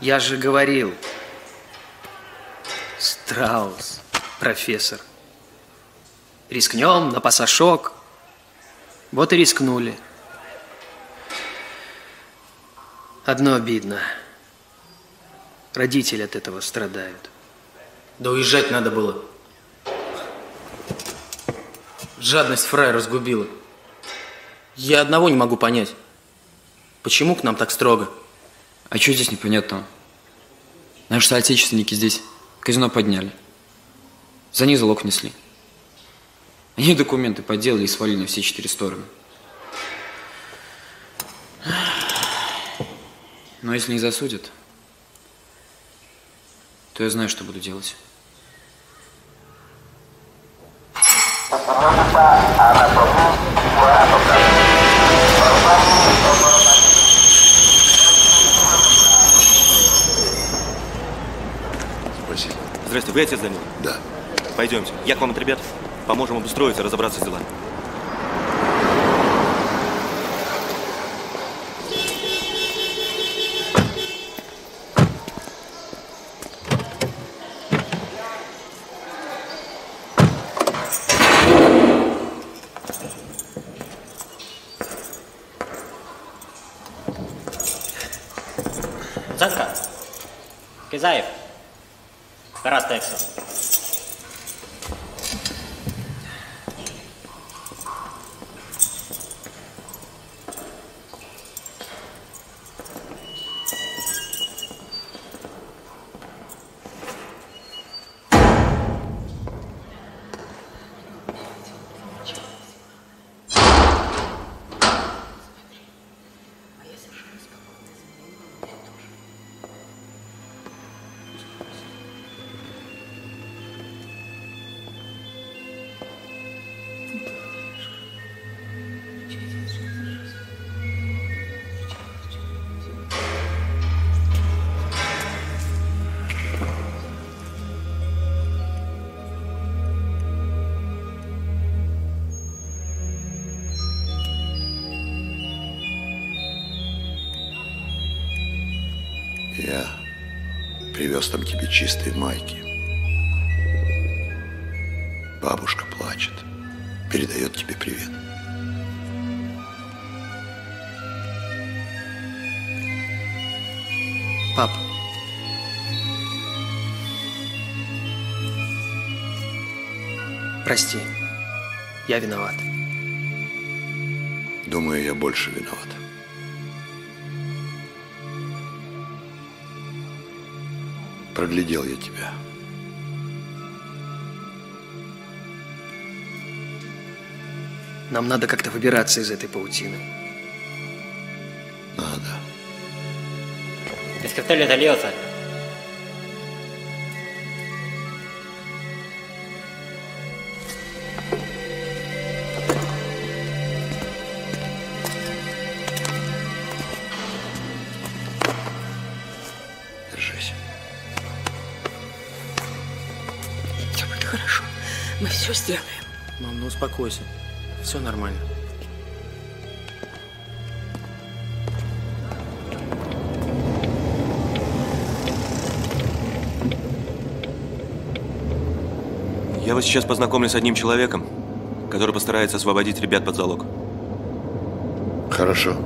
Я же говорил. Страус, профессор. Рискнем на пасашок. Вот и рискнули. Одно обидно. Родители от этого страдают. Да уезжать надо было. Жадность фрая разгубила. Я одного не могу понять. Почему к нам так строго? А что здесь непонятного? Наши соотечественники здесь казино подняли. За них залог несли. Они документы подделали и свалили на все 4 стороны. Но если не засудят, то я знаю, что буду делать. Спасибо. Здрасте, вы отец Данила? Да. Пойдемте. Я к вам от ребят. Поможем обустроиться, разобраться с делами. Занка. Кизаев. Тарас Тексо. Я привез там тебе чистые майки. Бабушка плачет, передает тебе привет. Пап. Прости, я виноват. Думаю, я больше виноват. Проглядел я тебя. Нам надо как-то выбираться из этой паутины. Надо. Pescatello italiano. Держись. Все будет хорошо. Мы все сделаем. Мам, ну успокойся. Все нормально. Я вас сейчас познакомлю с одним человеком, который постарается освободить ребят под залог. Хорошо.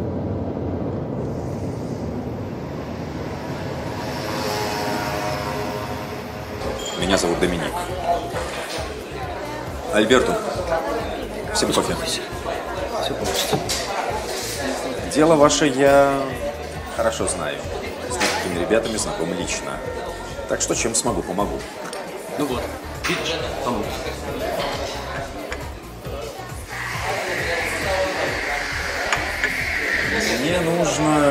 Меня зовут Доминик. Альберто, всем кофе. Все получится. Дело ваше я хорошо знаю. С несколькими ребятами знаком лично. Так что чем смогу, помогу. Ну вот, видишь, помог. Мне нужно...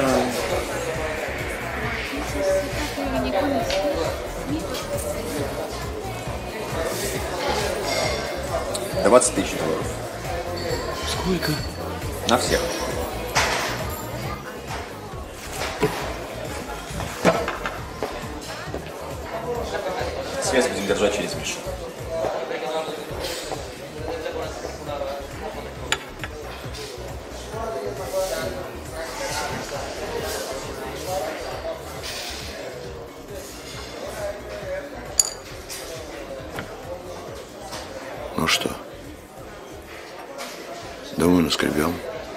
$20 000. Сколько? На всех. Связь будем держать через Мишу. Ну что? Думаю, наскребем.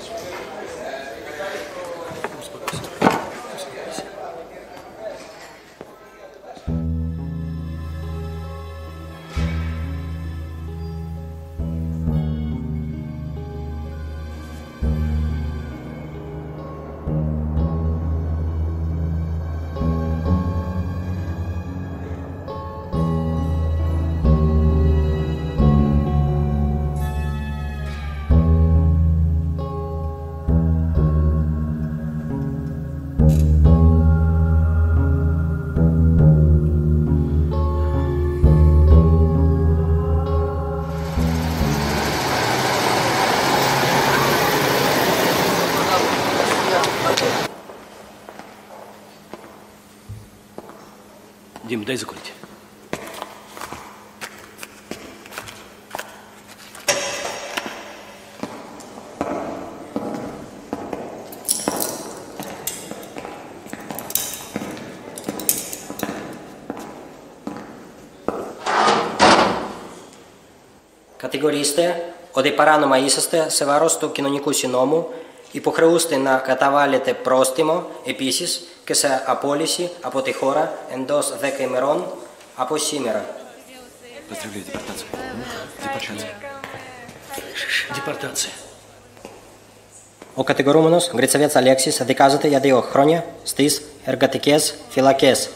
Дим, дай закурить. Κατηγορείστε ότι παράνομα είσαστε σε βάρος του κοινωνικού συνόμου, υποχρεούστε να καταβάλλετε πρόστιμο επίσης και σε απόλυση από τη χώρα εντός 10 ημερών από σήμερα. Поздравляю, депортация. Депортация. Депортация. Ο κατηγορούμενος Γκριτσεβέτς Αλέξης δικάζεται για 2 χρόνια στις εργατικές φυλακές.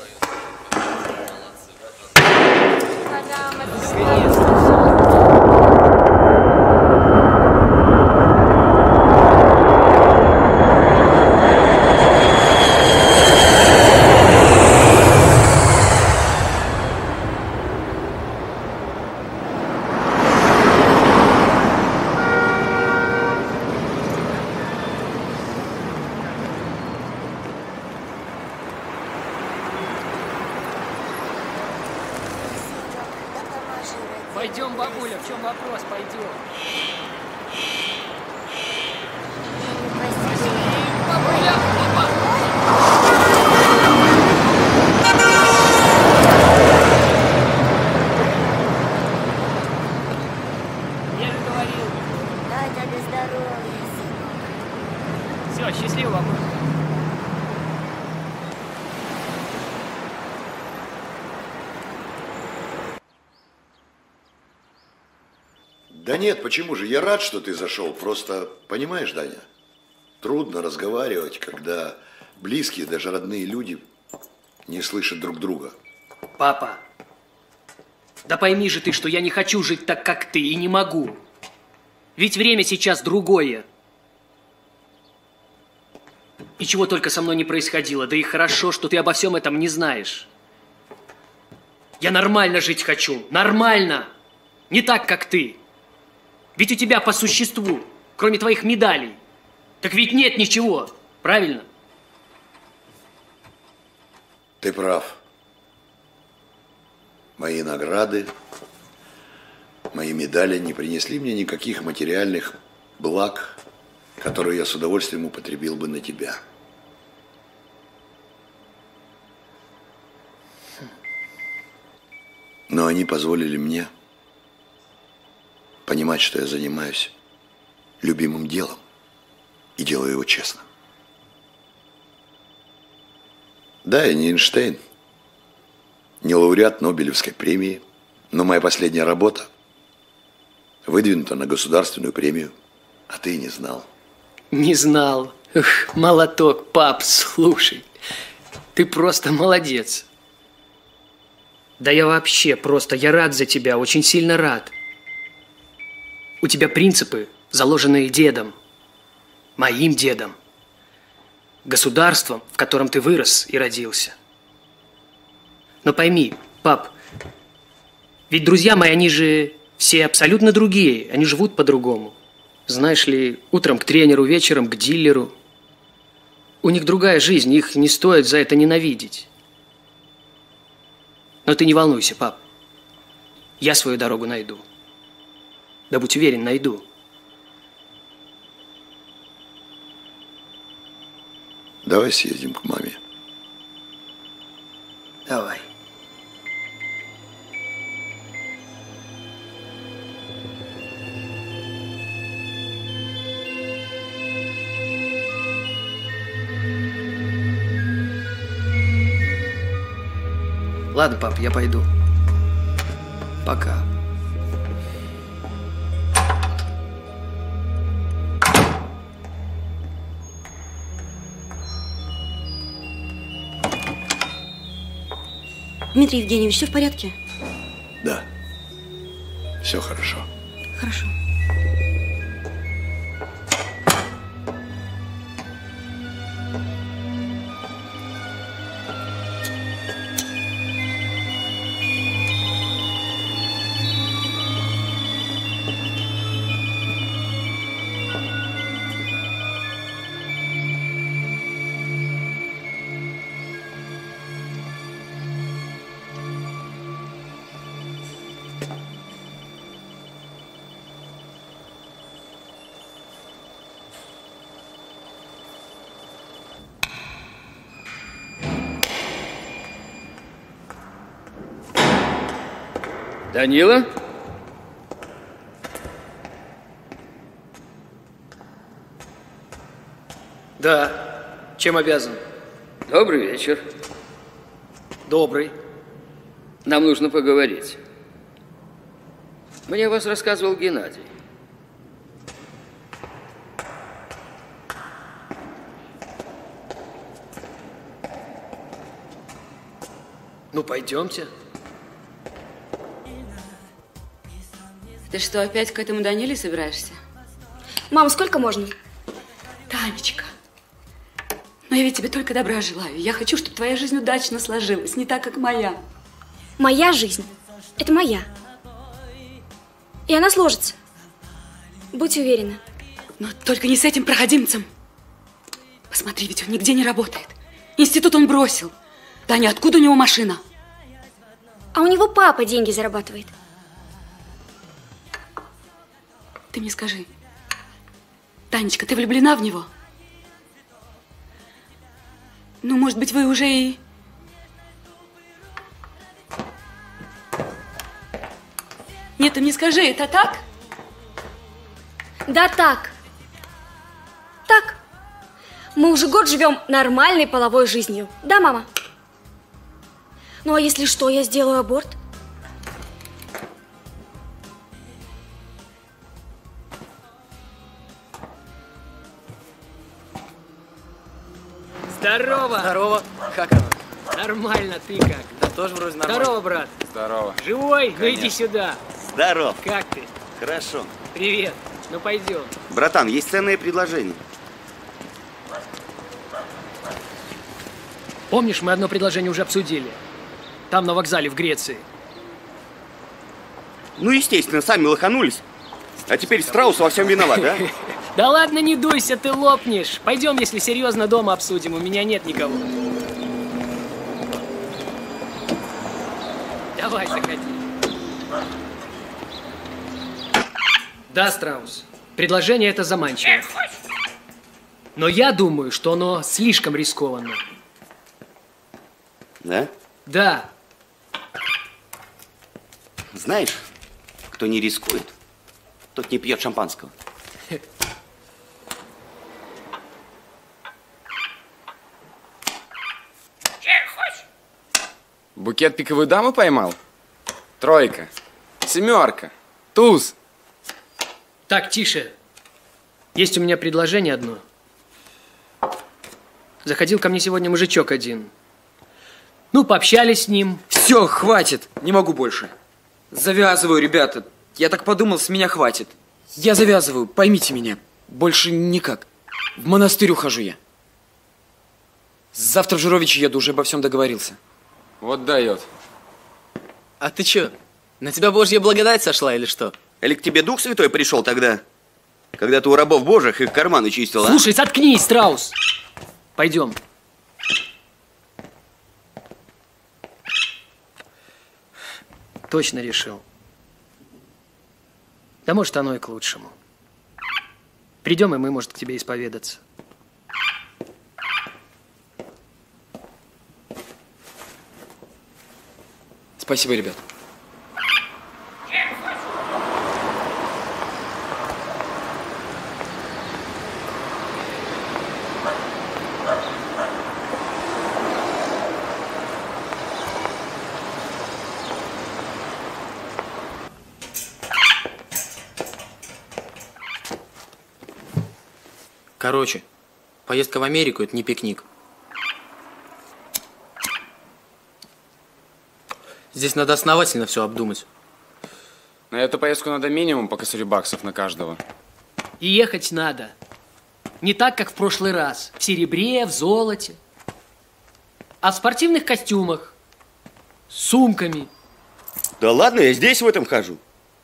Пойдем, бабуля, в чем вопрос? Пойдем. Бабуля, папа! Я же говорил. Дай тебе здоровья, сынок. Все, счастливо, бабуля. Да нет, почему же? Я рад, что ты зашел. Просто, понимаешь, Даня, трудно разговаривать, когда близкие, даже родные люди не слышат друг друга. Папа, да пойми же ты, что я не хочу жить так, как ты, и не могу. Ведь время сейчас другое. И чего только со мной не происходило, да и хорошо, что ты обо всем этом не знаешь. Я нормально жить хочу, нормально. Не так, как ты. Ведь у тебя по существу, кроме твоих медалей, так ведь нет ничего, правильно? Ты прав. Мои награды, мои медали не принесли мне никаких материальных благ, которые я с удовольствием употребил бы на тебя. Но они позволили мне понимать, что я занимаюсь любимым делом и делаю его честно. Да, я не Эйнштейн, не лауреат Нобелевской премии, но моя последняя работа выдвинута на государственную премию, а ты не знал. Не знал. Эх, молоток, пап, слушай. Ты просто молодец. Да я вообще просто, я рад за тебя, очень сильно рад. У тебя принципы, заложенные дедом, моим дедом, государством, в котором ты вырос и родился. Но пойми, пап, ведь друзья мои, они же все абсолютно другие, они живут по-другому. Знаешь ли, утром к тренеру, вечером к дилеру. У них другая жизнь, их не стоит за это ненавидеть. Но ты не волнуйся, пап, я свою дорогу найду. Да будь уверен, найду. Давай съездим к маме. Давай. Ладно, пап, я пойду. Пока. Дмитрий Евгеньевич, все в порядке? Да. Все хорошо. Хорошо. Данила? Да. Чем обязан? Добрый вечер. Добрый. Нам нужно поговорить. Мне о вас рассказывал Геннадий. Ну, пойдемте. Ты что, опять к этому Даниле собираешься? Мам, сколько можно? Танечка, но я ведь тебе только добра желаю. Я хочу, чтобы твоя жизнь удачно сложилась, не так, как моя. Моя жизнь – это моя. И она сложится. Будь уверена. Но только не с этим проходимцем. Посмотри, ведь он нигде не работает. Институт он бросил. Таня, откуда у него машина? А у него папа деньги зарабатывает. Ты мне скажи, Танечка, ты влюблена в него? Ну, может быть, вы уже и... Нет, ты мне скажи, это так? Да, так. Так. Мы уже год живем нормальной половой жизнью. Да, мама? Ну, а если что, я сделаю аборт? Здорово! Здорово. Как оно? Нормально, ты как? Да тоже вроде нормально. Здорово, брат. Здорово. Живой? Ну иди Конечно. сюда. Здоров. Как ты? Хорошо. Привет. Ну пойдем. Братан, есть ценное предложение. Помнишь, мы одно предложение уже обсудили? Там, на вокзале в Греции. Ну, естественно, сами лоханулись. А теперь Страус во всем виноват, да? Да ладно, не дуйся, ты лопнешь. Пойдем, если серьезно, дома обсудим. У меня нет никого. Давай, заходи. Да, Страус, предложение это заманчиво. Но я думаю, что оно слишком рискованно. Да? Да. Знаешь, кто не рискует, тот не пьет шампанского. Букет пиковой дамы поймал? Тройка, семерка, туз. Так, тише. Есть у меня предложение одно. Заходил ко мне сегодня мужичок один. Ну, пообщались с ним. Все, хватит, не могу больше. Завязываю, ребята. Я так подумал, с меня хватит. Я завязываю, поймите меня. Больше никак. В монастырь ухожу я. Завтра в Жировичи еду, уже обо всем договорился. Вот дает. А ты чё, на тебя Божья благодать сошла или что? Или к тебе Дух Святой пришел тогда, когда ты у рабов Божьих их карманы чистил, а? Слушай, заткнись, Страус. Пойдем. Точно решил. Да может, оно и к лучшему. Придем, и мы, может, к тебе исповедаться. Спасибо, ребят. Короче, поездка в Америку – это не пикник. Здесь надо основательно все обдумать. На эту поездку надо минимум по косарю баксов на каждого. И ехать надо. Не так, как в прошлый раз. В серебре, в золоте. А в спортивных костюмах. С сумками. Да ладно, я здесь в этом хожу.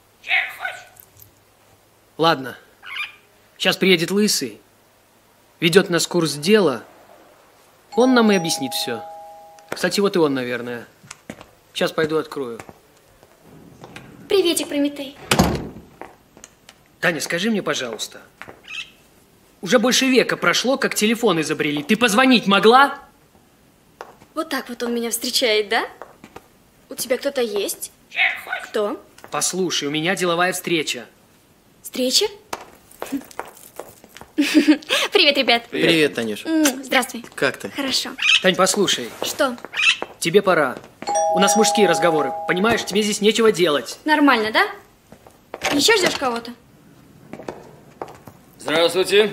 Ладно. Сейчас приедет Лысый. Ведет нас курс дела. Он нам и объяснит все. Кстати, вот и он, наверное. Сейчас пойду открою. Приветик, Прометей. Таня, скажи мне, пожалуйста. Уже больше века прошло, как телефон изобрели. Ты позвонить могла? Вот так вот он меня встречает, да? У тебя кто-то есть? Кто? Послушай, у меня деловая встреча. Встреча? Привет, ребят. Привет, Танюш. Здравствуй. Как ты? Хорошо. Тань, послушай. Что? Тебе пора. У нас мужские разговоры. Понимаешь, тебе здесь нечего делать. Нормально, да? Еще ждешь кого-то? Здравствуйте.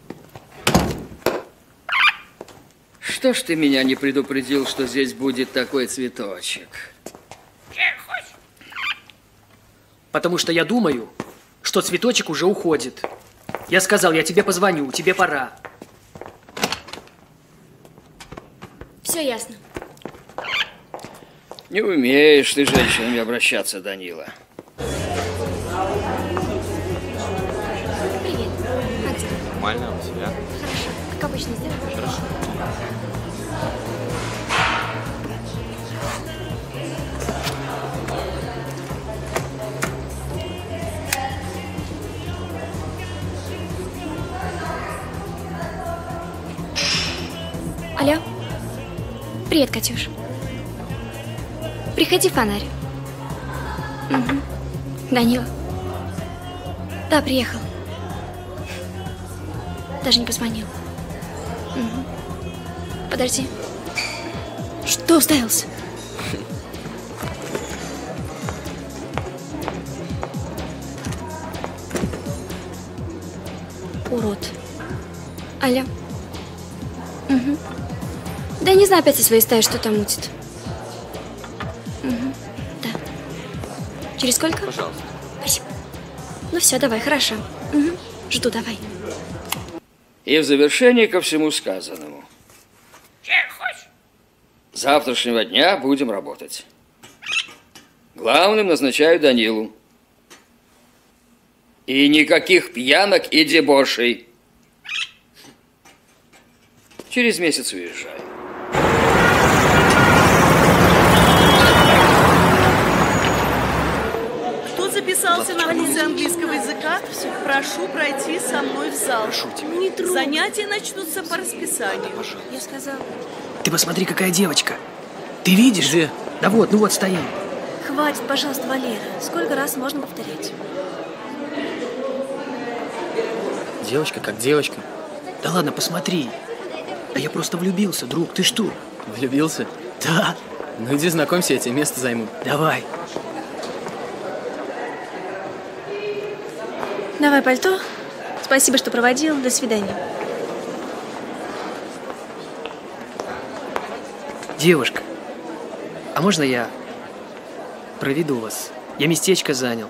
Что ж ты меня не предупредил, что здесь будет такой цветочек? Потому что я думаю, что цветочек уже уходит. Я сказал, я тебе позвоню, тебе пора. Все ясно. Не умеешь ты с женщинами обращаться, Данила. Привет. Как дела? Нормально, у тебя? Хорошо. Как обычно, сделай. Хорошо. Алло. Привет, Катюш. Приходи в фонарь. Угу. Данила. Да, приехал. Даже не позвонил. Угу. Подожди. Что уставился? Урод. Алло. Угу. Да не знаю, опять со своей стаи что-то мутит. Угу. Да. Через сколько? Пожалуйста. Спасибо. Ну все, давай, хорошо. Угу. Жду, давай. И в завершение ко всему сказанному. С завтрашнего дня будем работать. Главным назначаю Данилу. И никаких пьянок и дебошей. Через месяц уезжаю. Кто записался на курсы английского языка, прошу пройти со мной в зал. Занятия начнутся по расписанию. Я сказала. Ты посмотри, какая девочка. Ты видишь? Где? Да вот, ну вот стоим. Хватит, пожалуйста, Валера. Сколько раз можно повторять? Девочка как девочка. Да ладно, посмотри. Да я просто влюбился, друг. Ты что? Влюбился? Да. Ну иди знакомься, я тебе место займу. Давай. Давай пальто. Спасибо, что проводил. До свидания. Девушка, а можно я проведу вас? Я местечко занял.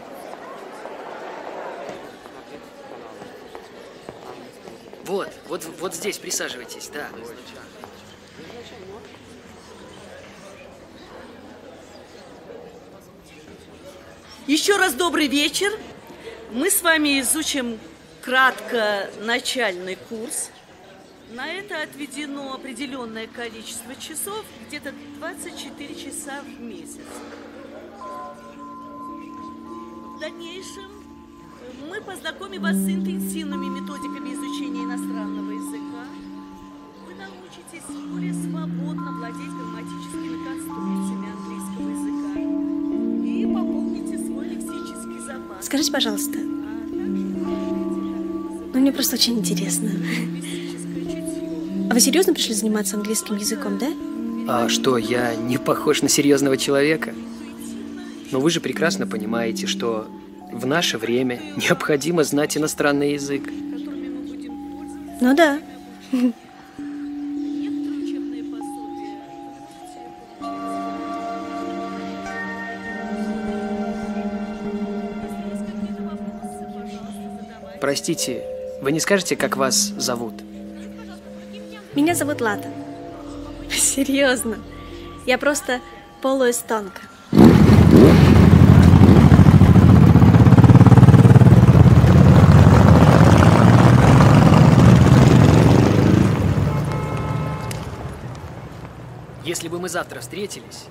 Вот здесь присаживайтесь, да. Еще раз добрый вечер. Мы с вами изучим кратко начальный курс. На это отведено определенное количество часов, где-то 24 часа в месяц. В дальнейшем мы познакомим вас с интенсивными методиками изучения иностранного языка. Вы научитесь более свободно владеть грамматическими конструкциями английского языка и пополните свой лексический запас. Скажите, пожалуйста, мне просто очень интересно. А вы серьезно пришли заниматься английским языком, да? А что, я не похож на серьезного человека? Но вы же прекрасно понимаете, что в наше время необходимо знать иностранный язык. Ну да. Простите, вы не скажете, как вас зовут? Меня зовут Лата. Серьезно. Я просто полуэстонка. Если бы мы завтра встретились...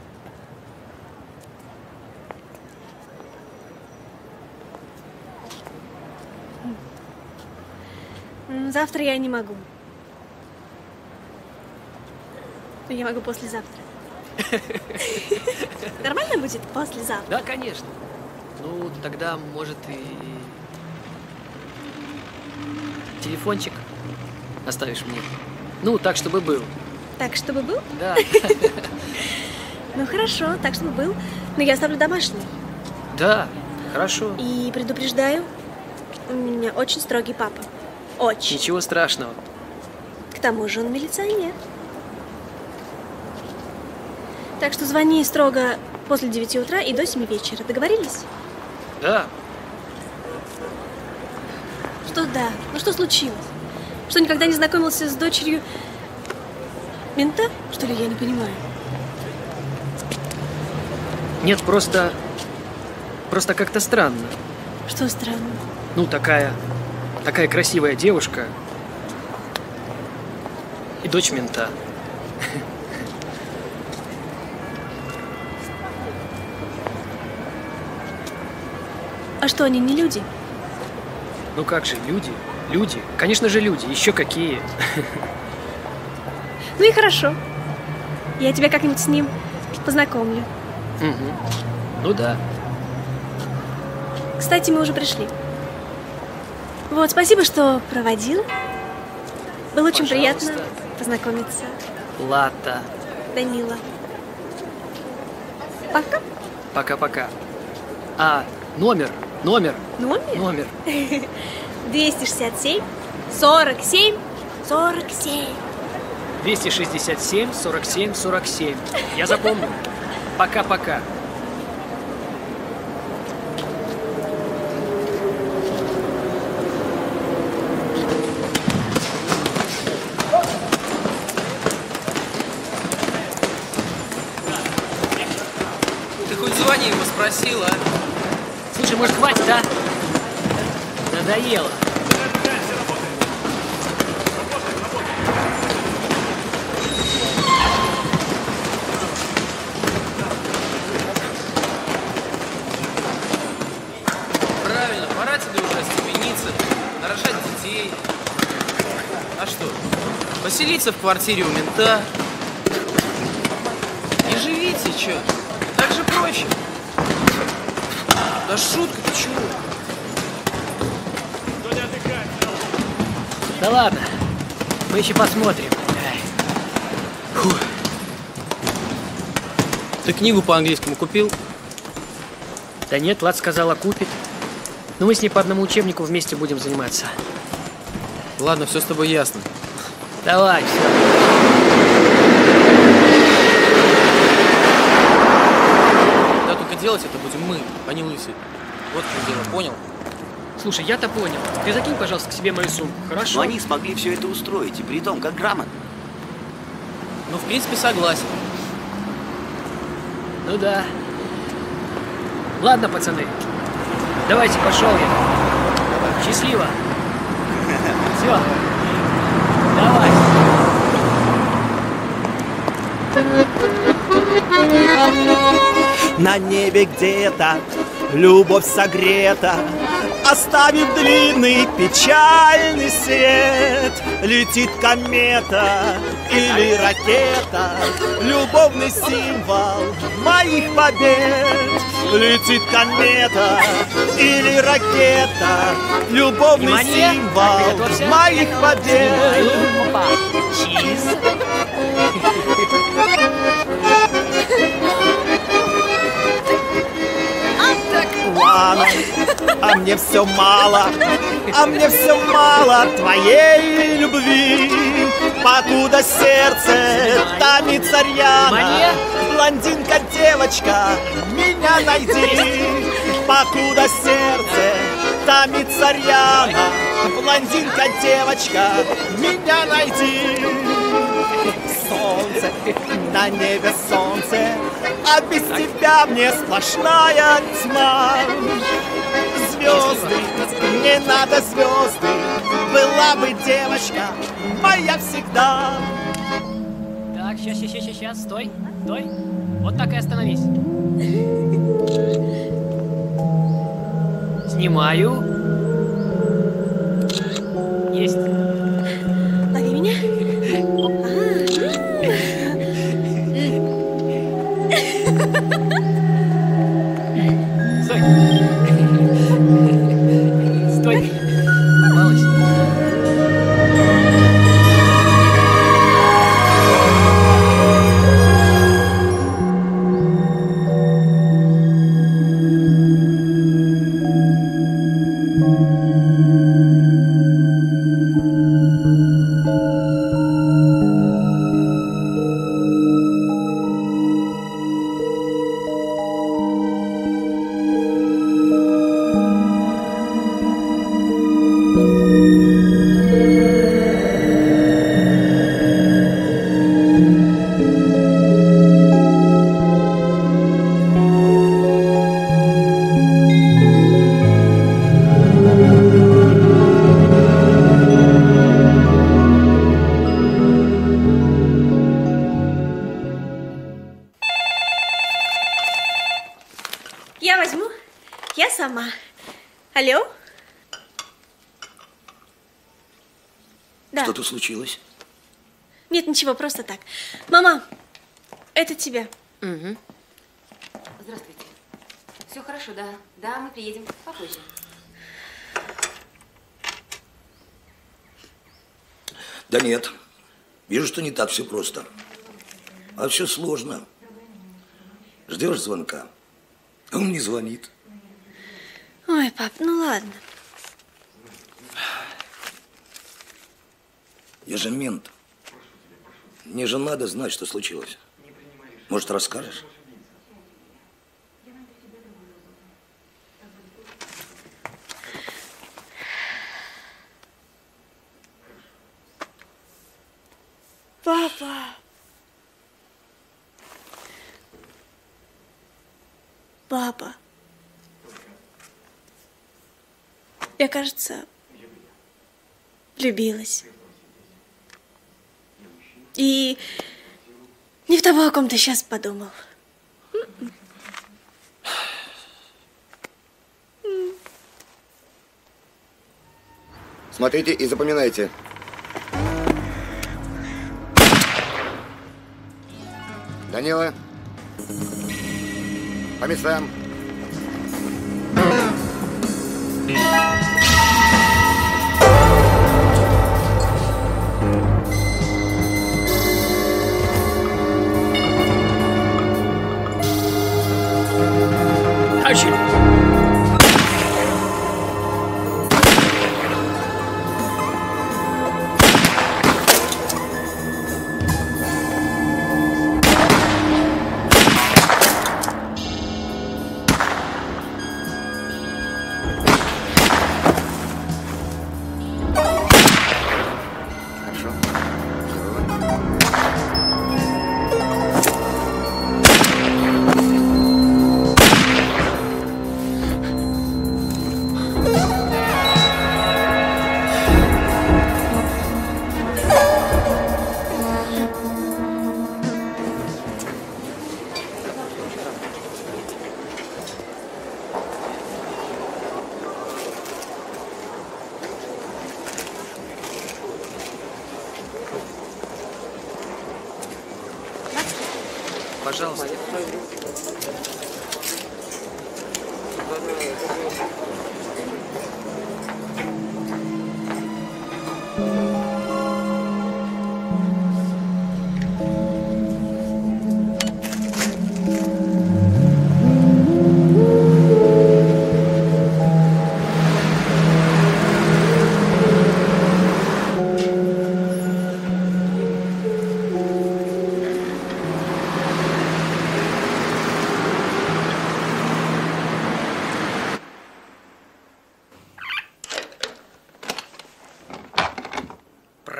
Завтра я не могу. Но я могу послезавтра. Нормально будет послезавтра? Да, конечно. Ну, тогда, может, и... телефончик оставишь мне. Ну, так, чтобы был. Так, чтобы был? Да. Ну, хорошо, так, чтобы был. Но я оставлю домашний. Да, хорошо. И предупреждаю, у меня очень строгий папа. Очень. Ничего страшного. К тому же он милиционер. Так что звони строго после 9 утра и до 7 вечера. Договорились? Да. Что да? Ну что случилось? Что, никогда не знакомился с дочерью мента? Что ли, я не понимаю? Нет, просто как-то странно. Что странно? Ну, такая красивая девушка и дочь мента. А что, они не люди? Ну как же, люди? Люди. Конечно же, люди. Еще какие. Ну и хорошо. Я тебя как-нибудь с ним познакомлю. Угу. Ну да. Кстати, мы уже пришли. Вот, спасибо, что проводил. Было очень приятно познакомиться. Лата. Данила. Пока. Пока-пока. А, номер. Номер? 267 47 47. 267 47 47. Я запомню. Пока-пока. Ты хоть звони его спросила, а? Слушай, может, хватит, а? Надоело. Правильно, пора тебе уже остепениться, нарожать детей. А что, поселиться в квартире у мента? И живите, чё? Так же проще. Да шутка, ты чего? Да ладно, мы еще посмотрим. Фу. Ты книгу по английскому купил? Да нет, Лад сказала, купит. Но мы с ней по одному учебнику вместе будем заниматься. Ладно, все с тобой ясно. Давай, все. Да только делать это будем мы, а не лысый. Вот в чем дело, понял? Слушай, я-то понял. Ты закинь, пожалуйста, к себе мою сумку, хорошо? Но они смогли все это устроить, и при том, как грамотно. Ну, в принципе, согласен. Ну да. Ладно, пацаны. Давайте, пошел я. Счастливо. Все. Давай. На небе где-то любовь согрета, оставив длинный печальный след. Летит комета или ракета, любовный символ моих побед. Летит комета или ракета, любовный символ моих побед. Чиз. Так, обманом. А мне все мало, а мне все мало твоей любви. Покуда сердце томится рьяно, блондинка, девочка, меня найди. Покуда сердце томится рьяно, блондинка, девочка, меня найди. Солнце, на небе солнце, а без тебя мне сплошная тьма. Звезды, не надо звезды, была бы девочка моя всегда. Так, сейчас, стой. Вот так и остановись. Снимаю. Есть. Лови меня. Стой. Стой. Попалась. Я возьму. Я сама. Алло? Да. Что-то случилось? Нет, ничего, просто так. Мама, это тебе. Угу. Здравствуйте. Все хорошо, да? Да, мы приедем попозже. Да нет. Вижу, что не так все просто. А все сложно. Ждешь звонка, а он не звонит. Ой, пап, ну ладно. Я же мент. Мне же надо знать, что случилось. Может, расскажешь? Папа. Папа. Я, кажется, влюбилась. И не в того, о ком ты сейчас подумал. Смотрите и запоминайте. Данила. По местам. Пожалуйста.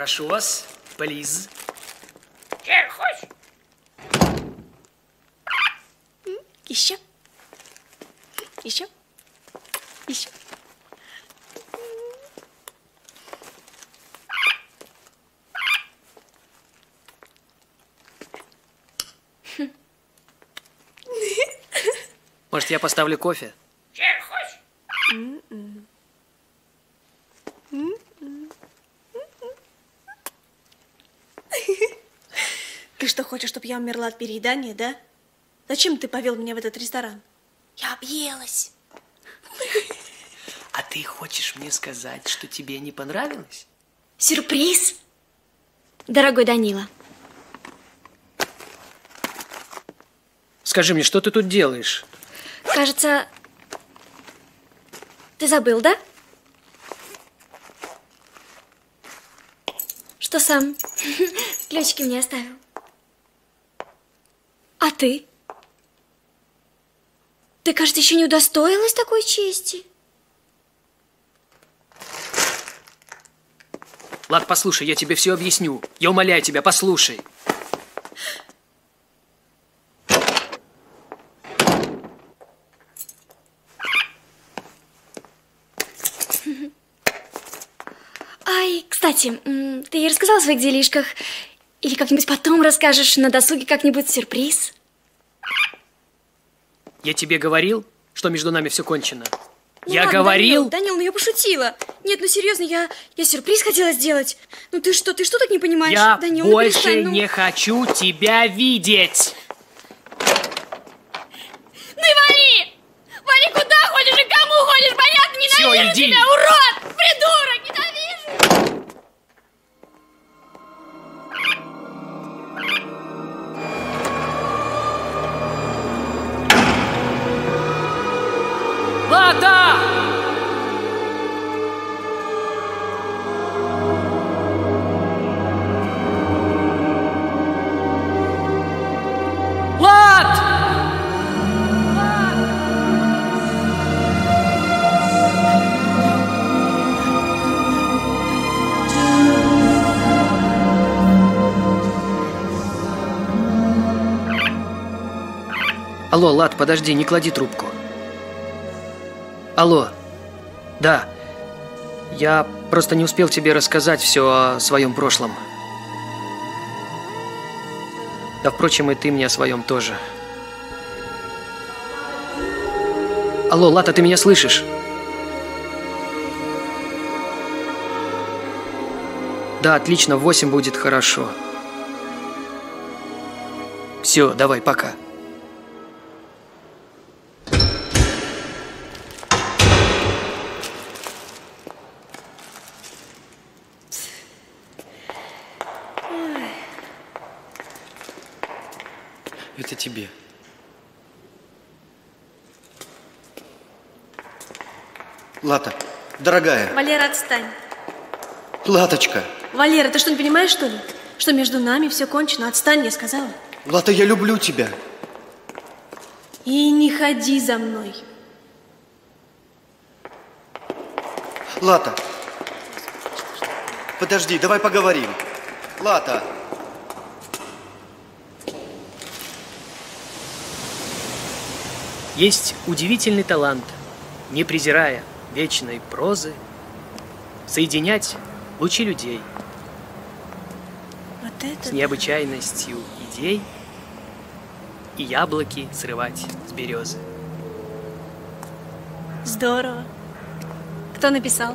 Прошу вас, please. Еще. Еще. Еще. Может, я поставлю кофе? Ты что, хочешь, чтобы я умерла от переедания, да? Зачем ты повел меня в этот ресторан? Я объелась. А ты хочешь мне сказать, что тебе не понравилось? Сюрприз, дорогой Данила. Скажи мне, что ты тут делаешь? Кажется, ты забыл, да? Что сам ключики мне оставил. А ты? Ты, кажется, еще не удостоилась такой чести. Лад, послушай, я тебе все объясню. Я умоляю тебя, послушай. Ай, кстати, ты ей рассказала о своих делишках? Или как-нибудь потом расскажешь на досуге как-нибудь сюрприз? Я тебе говорил, что между нами все кончено? Ну, Я ладно, говорил? Данил, ну я пошутила. Нет, ну серьезно, я сюрприз хотела сделать. Ну ты что так не понимаешь? Я Данил, больше ну перестань, ну. не хочу тебя видеть. Ну и вали! Вали куда ходишь и кому ходишь, понятно? Всё, Ненавижу иди. тебя, урод! Придурок, ненавижу! Лада! Лад! Алло, Лад, подожди, не клади трубку. Алло. Да. Я просто не успел тебе рассказать все о своем прошлом. Да, впрочем, и ты мне о своем тоже. Алло, Лата, ты меня слышишь? Да, отлично, в 8 будет хорошо. Все, давай, пока. Это тебе. Лата, дорогая. Валера, отстань. Латочка. Валера, ты что, не понимаешь, что ли? Что между нами все кончено? Отстань, я сказала. Лата, я люблю тебя. И не ходи за мной. Лата. Подожди, давай поговорим. Лата. Есть удивительный талант, не презирая вечной прозы, соединять лучи людей Вот это с необычайностью идей и яблоки срывать с березы. здорово. Кто написал?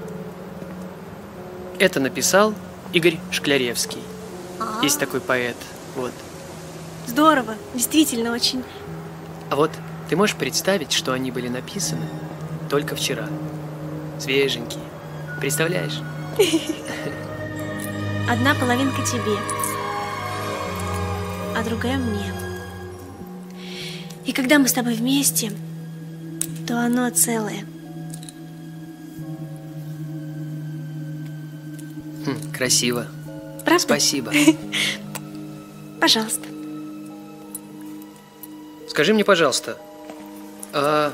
Это написал Игорь Шкляревский. А. Есть такой поэт. Вот. Здорово, действительно очень. А вот ты можешь представить, что они были написаны только вчера? Свеженькие. Представляешь? Одна половинка тебе, а другая мне. И когда мы с тобой вместе, то оно целое. Красиво. Правда? Спасибо. Пожалуйста. Скажи мне, пожалуйста, а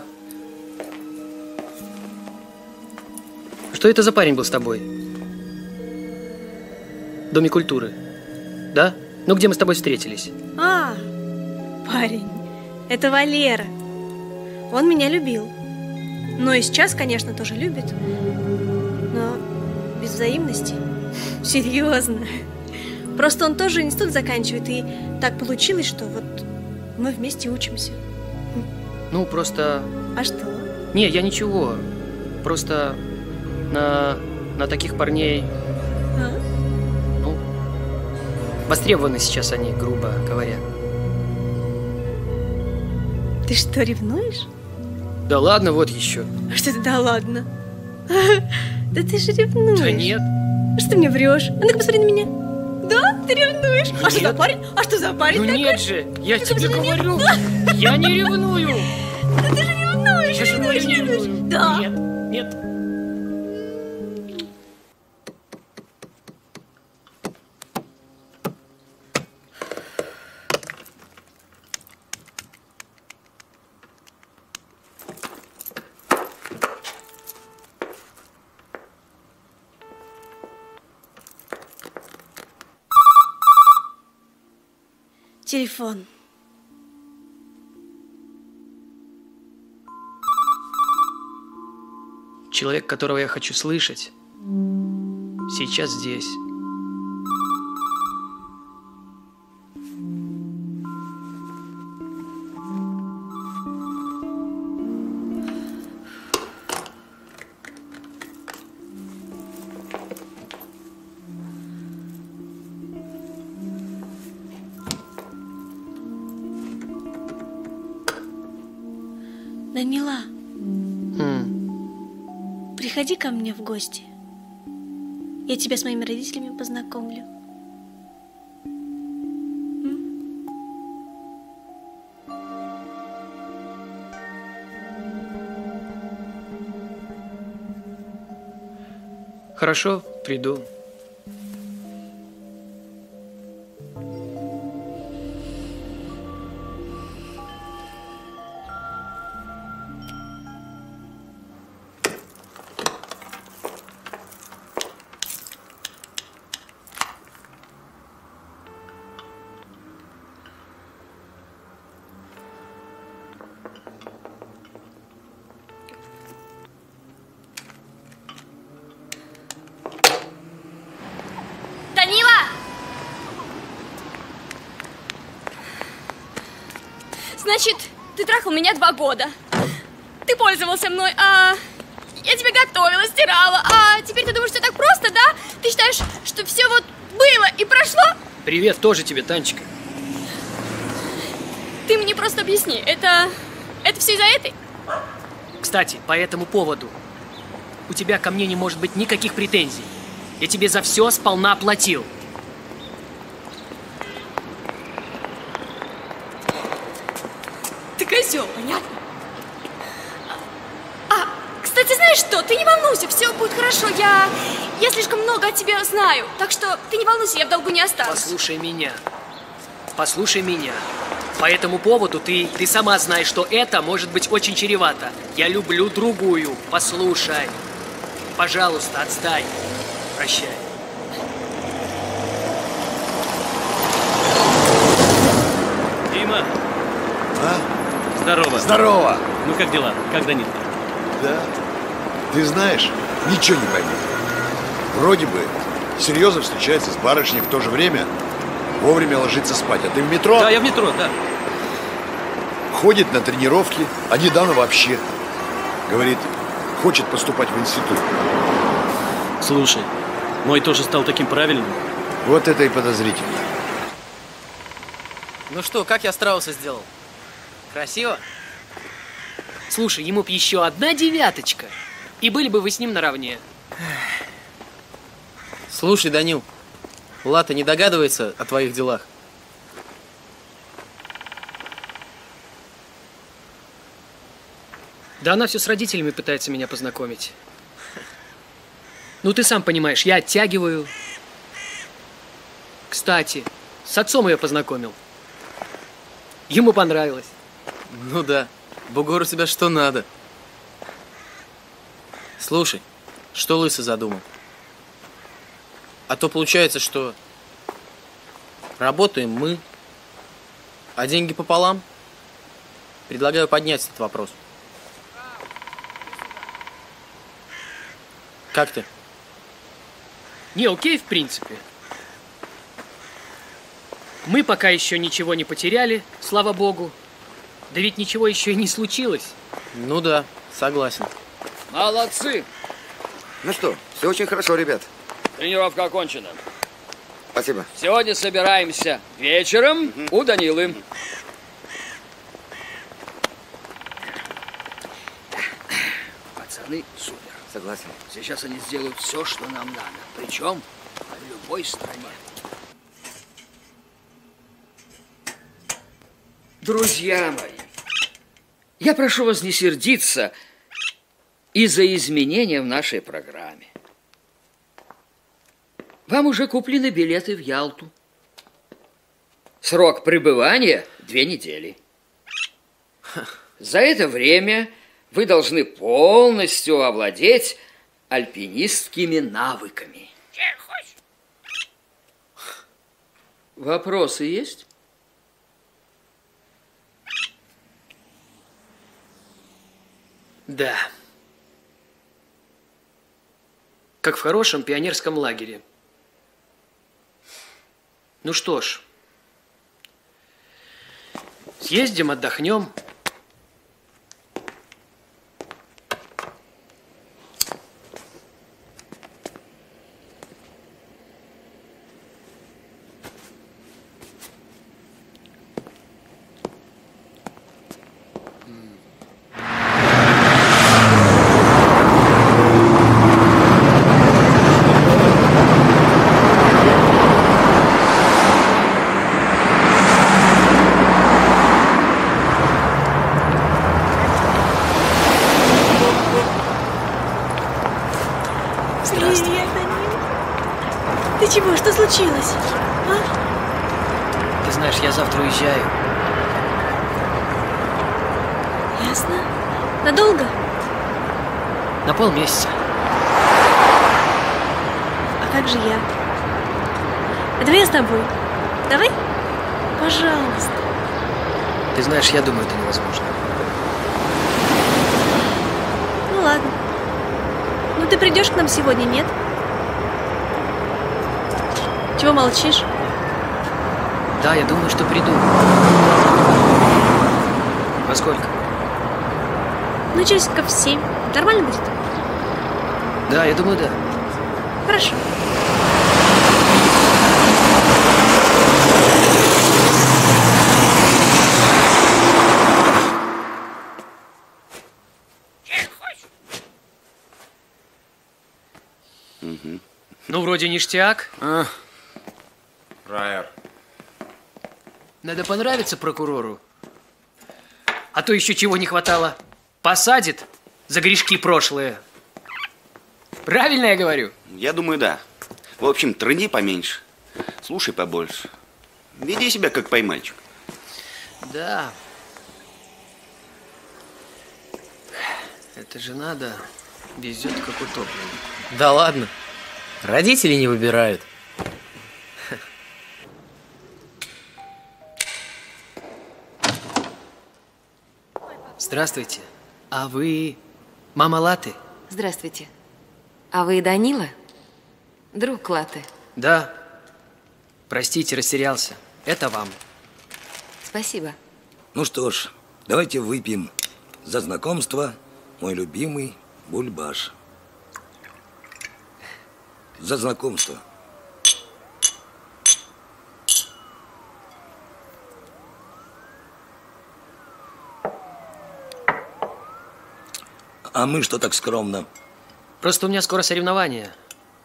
что это за парень был с тобой? Доме культуры. Да? Ну, где мы с тобой встретились? А, парень, это Валера. Он меня любил. Но и сейчас, конечно, тоже любит. Но без взаимности. Серьезно. Просто он тоже институт заканчивает, и так получилось, что вот мы вместе учимся. Ну, просто... А что? Не, я ничего. Просто на таких парней... Ну, востребованы сейчас они, грубо говоря. Ты что, ревнуешь? Да ладно, вот еще. А что ты, да ладно? Да ты же ревнуешь. Да нет. Что ты мне врешь? А ну-ка посмотри на меня. Да, ты ревнуешь? А что за парень? А что за парень Ну такой? нет же, я тебе говорю, я не ревную. Да ты же ревнуешь, Я же говорю, не ревную. Да. Нет, нет. Телефон. Человек, которого я хочу слышать, сейчас здесь. Данила, приходи ко мне в гости. Я тебя с моими родителями познакомлю. Хорошо, приду. Данила! Значит, ты трахал меня 2 года. Ты пользовался мной, а я тебе готовила, стирала. А теперь ты думаешь, что так просто, да? Ты считаешь, что все вот было и прошло? Привет тоже тебе, Танечка. Ты мне просто объясни, это все из-за этой? Кстати, по этому поводу. У тебя ко мне не может быть никаких претензий. Я тебе за все сполна оплатил. Ты козел, понятно? Кстати, знаешь что? Ты не волнуйся, все будет хорошо. Я слишком много о тебе знаю. Так что ты не волнуйся, я в долгу не останусь. Послушай меня. Послушай меня. По этому поводу ты сама знаешь, что это может быть очень чревато. Я люблю другую. Послушай. Пожалуйста, отстань. Прощай. Дима! А? Здорово. Здорово! Ну как дела? Как Данил? Да. Ты знаешь, ничего не пойму. Вроде бы серьезно встречается с барышней, в то же время вовремя ложится спать. А ты в метро? Да, я в метро, да. Ходит на тренировки, а недавно вообще. Говорит, хочет поступать в институт. Слушай, мой тоже стал таким правильным. Вот это и подозрительно. Ну что, как я страуса сделал? Красиво? Слушай, ему б еще 1 девяточка, и были бы вы с ним наравне. Слушай, Данил, Лата не догадывается о твоих делах? Да она все с родителями пытается меня познакомить. Ну, ты сам понимаешь, я оттягиваю. Кстати, с отцом ее познакомил. Ему понравилось. Ну да, бугор у тебя что надо. Слушай, что Лысый задумал? А то получается, что работаем мы, а деньги пополам. Предлагаю поднять этот вопрос. Как ты? Не, окей, в принципе. Мы пока еще ничего не потеряли, слава богу. Да ведь ничего еще и не случилось. Ну да, согласен. Молодцы! Ну что, все очень хорошо, ребят. Тренировка окончена. Спасибо. Сегодня собираемся вечером у Данилы. Пацаны, супер. Согласен. Сейчас они сделают все, что нам надо. Причем в любой стране. Друзья мои, я прошу вас не сердиться из-за изменения в нашей программе. Вам уже куплены билеты в Ялту. Срок пребывания 2 недели. За это время вы должны полностью овладеть альпинистскими навыками. Вопросы есть? Да. Как в хорошем пионерском лагере. Ну что ж, съездим, отдохнем. Чего? Что случилось? А? Ты знаешь, я завтра уезжаю. Ясно. Надолго? На полмесяца. А как же я? А давай я с тобой. Давай? Пожалуйста. Ты знаешь, я думаю, это невозможно. Ну ладно. Ну ты придешь к нам сегодня, нет? Чего молчишь? Да, я думаю, что приду. Во сколько? Ну, часиков 7. Нормально будет? Да, я думаю, да. Хорошо. Ну, вроде ништяк. Райер. Надо понравиться прокурору. А то еще чего не хватало. Посадит за грешки прошлые. Правильно я говорю? Я думаю, да. В общем, трыни поменьше, слушай побольше. Веди себя как поймальчик. Да. Это же надо. Везет как утопленник. Да ладно. Родители не выбирают. Здравствуйте. А вы мама Латы? Здравствуйте. А вы Данила? Друг Латы? Да. Простите, растерялся. Это вам. Спасибо. Ну что ж, давайте выпьем за знакомство, мой любимый Бульбаш. За знакомство. А мы что так скромно? Просто у меня скоро соревнования.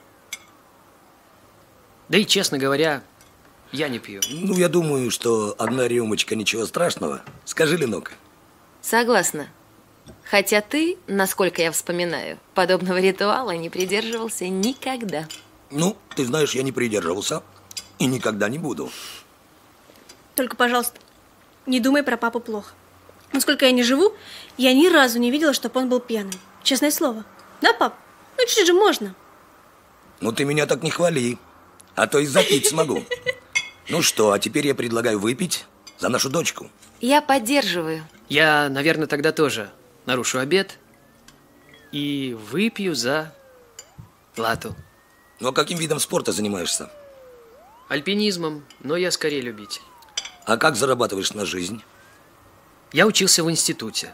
Да и, честно говоря, я не пью. Ну, я думаю, что одна рюмочка, ничего страшного. Скажи, Ленок. Согласна. Хотя ты, насколько я вспоминаю, подобного ритуала не придерживался никогда. Ну, ты знаешь, я не придерживался и никогда не буду. Только, пожалуйста, не думай про папу плохо. Ну, сколько я не живу, я ни разу не видела, чтобы он был пьяным. Честное слово. Да, пап? Ну, чуть же можно. Ну, ты меня так не хвали. А то и запить смогу. Ну что, а теперь я предлагаю выпить за нашу дочку. Я поддерживаю. Я, наверное, тогда тоже нарушу обед и выпью за Лату. Ну а каким видом спорта занимаешься? Альпинизмом, но я скорее любитель. А как зарабатываешь на жизнь? Я учился в институте.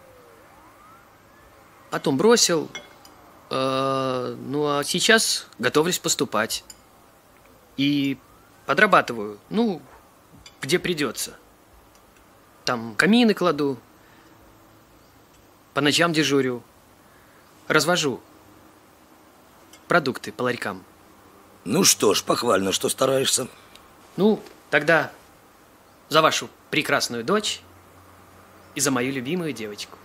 Потом бросил. Ну а сейчас готовлюсь поступать. И подрабатываю, ну, где придется. Там камины кладу, по ночам дежурю, развожу продукты по ларькам. Ну что ж, похвально, что стараешься. Ну, тогда за вашу прекрасную дочь и за мою любимую девочку.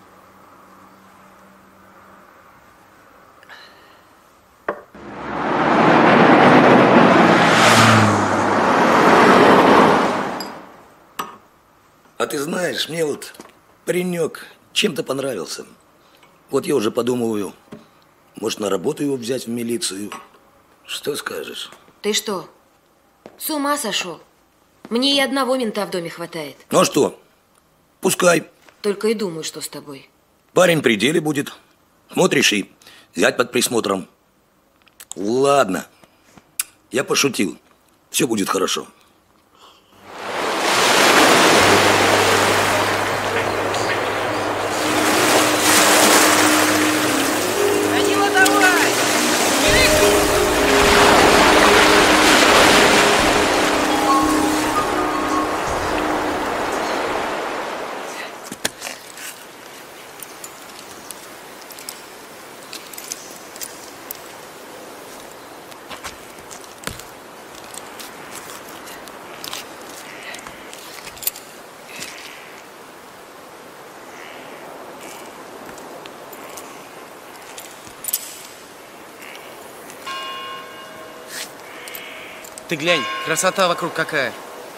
А ты знаешь, мне вот паренек чем-то понравился. Вот я уже подумываю, может, на работу его взять в милицию. Что скажешь? Ты что, с ума сошел? Мне и одного мента в доме хватает. Ну а что? Пускай. Только и думаю, что с тобой. Парень при деле будет. Смотришь, и взять под присмотром. Ладно, я пошутил. Все будет хорошо. Данила, давай! Ты глянь, красота вокруг какая.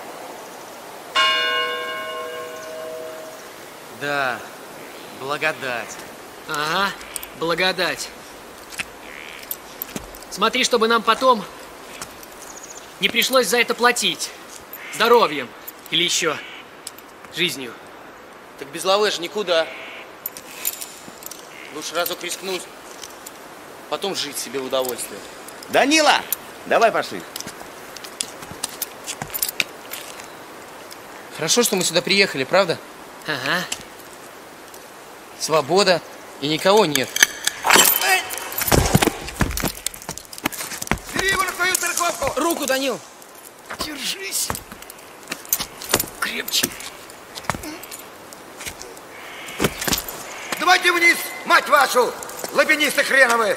Да, благодать. Ага, благодать. Смотри, чтобы нам потом не пришлось за это платить. Здоровьем или еще жизнью. Так без лавы же никуда. Лучше разок рискнуть, потом жить себе в удовольствие. Данила, давай пошли. Хорошо, что мы сюда приехали, правда? Ага. Свобода, и никого нет. Бери его на твою церковку! Руку, Данил! Держись! Крепче! Давайте вниз, мать вашу! Лапинисты хреновые!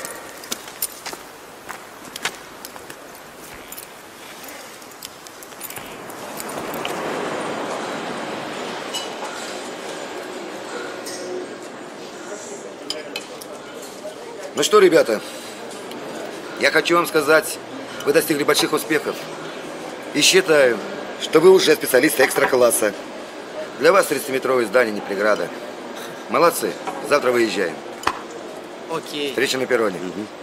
Ну что, ребята, я хочу вам сказать, вы достигли больших успехов. И считаю, что вы уже специалисты экстра-класса. Для вас 30-метровое здание не преграда. Молодцы, завтра выезжаем. Окей. Встреча на перроне.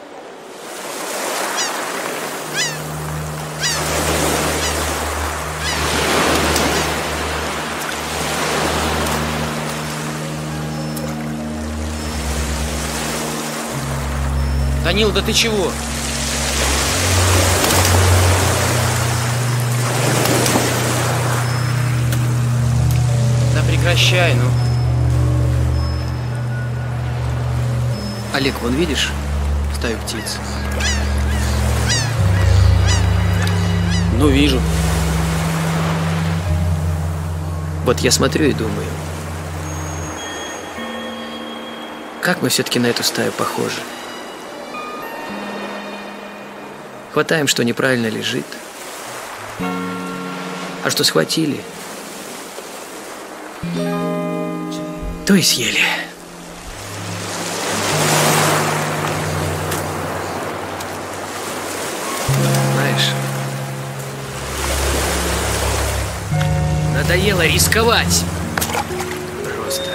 Данил, да ты чего? Да прекращай, ну. Олег, вон видишь стаю птиц? Ну, вижу. Вот я смотрю и думаю, как мы все-таки на эту стаю похожи. Хватаем, что неправильно лежит, а что схватили, то и съели. Знаешь, надоело рисковать. Просто.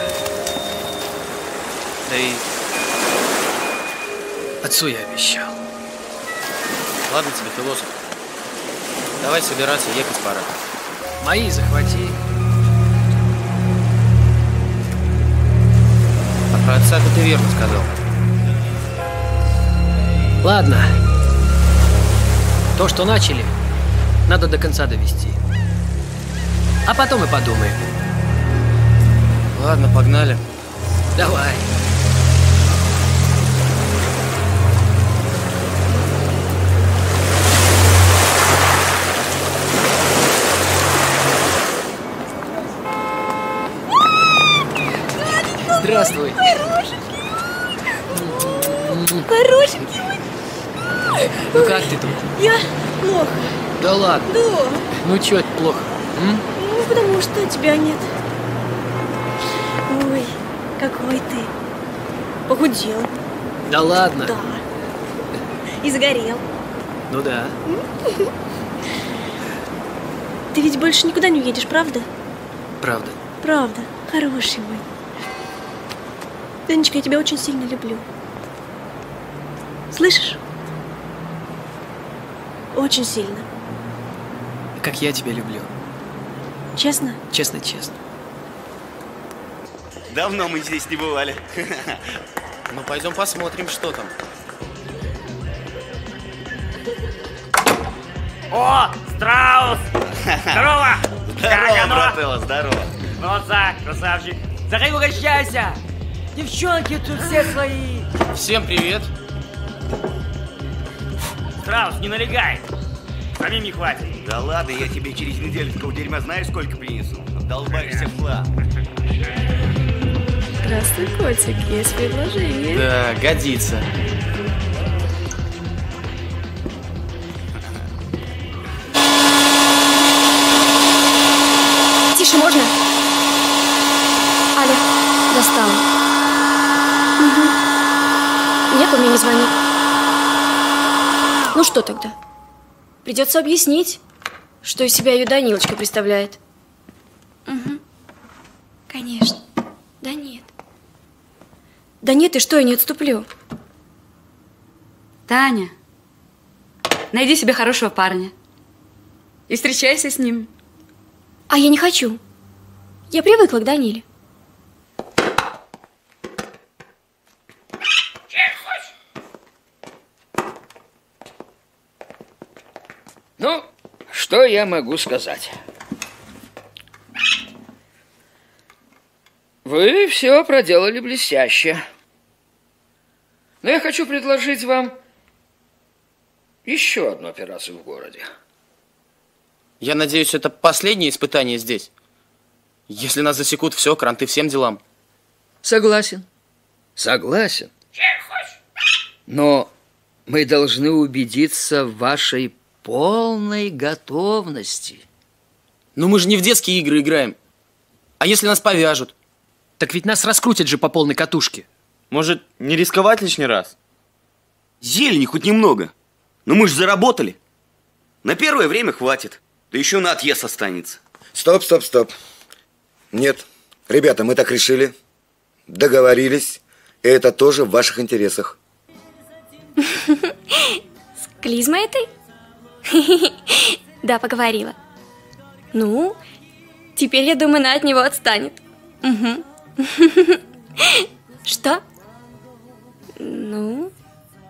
Да и отцу я обещал. Ладно тебе, философ. Давай собираться, ехать пора. Мои захвати. А про отца ты верно сказал. Ладно. То, что начали, надо до конца довести. А потом и подумаем. Ладно, погнали. Давай. Здравствуй. Хорошенький мой. Ну как ты тут? Я плохо. Да ладно. Да. Ну чё это плохо? Ну, потому что тебя нет. Ой, какой ты. Похудел. Да ладно. Да. И загорел. Ну да. Ты ведь больше никуда не уедешь, правда? Правда. Правда. Хороший мой. Танечка, я тебя очень сильно люблю. Слышишь? Очень сильно. Как я тебя люблю. Честно? Честно, честно. Давно мы здесь не бывали. Ну, пойдем посмотрим, что там. О, страус! Здорово! Здорово, брателло, здорово. Ну, Зак, красавчик. Заходи, угощайся! Девчонки тут все свои. Всем привет. Страус, не налегай. Самим не хватит. Да ладно, я тебе через неделю такого дерьма знаешь, сколько принесу? Долбаешься в хлам. Здравствуй, котик. Есть предложение. Да, годится. Тише, можно? Аля, достала. Угу. Нет, он мне не звонит. Ну что тогда? Придется объяснить, что из себя ее Данилочка представляет. Угу. Конечно. Да нет. Да нет, и что, я не отступлю. Таня, найди себе хорошего парня и встречайся с ним. А я не хочу. Я привыкла к Даниле. Ну, что я могу сказать? Вы все проделали блестяще. Но я хочу предложить вам еще одну операцию в городе. Я надеюсь, это последнее испытание здесь. Если нас засекут, все, кранты всем делам. Согласен. Согласен. Но мы должны убедиться в вашей полной готовности. Ну мы же не в детские игры играем. А если нас повяжут? Так ведь нас раскрутят же по полной катушке. Может, не рисковать лишний раз? Зелени хоть немного. Но мы же заработали. На первое время хватит. Да еще на отъезд останется. Стоп, стоп, стоп. Нет, ребята, мы так решили. Договорились. И это тоже в ваших интересах. С клизмой этой? Да, поговорила. Ну, теперь, я думаю, она от него отстанет. Угу. Что? Ну,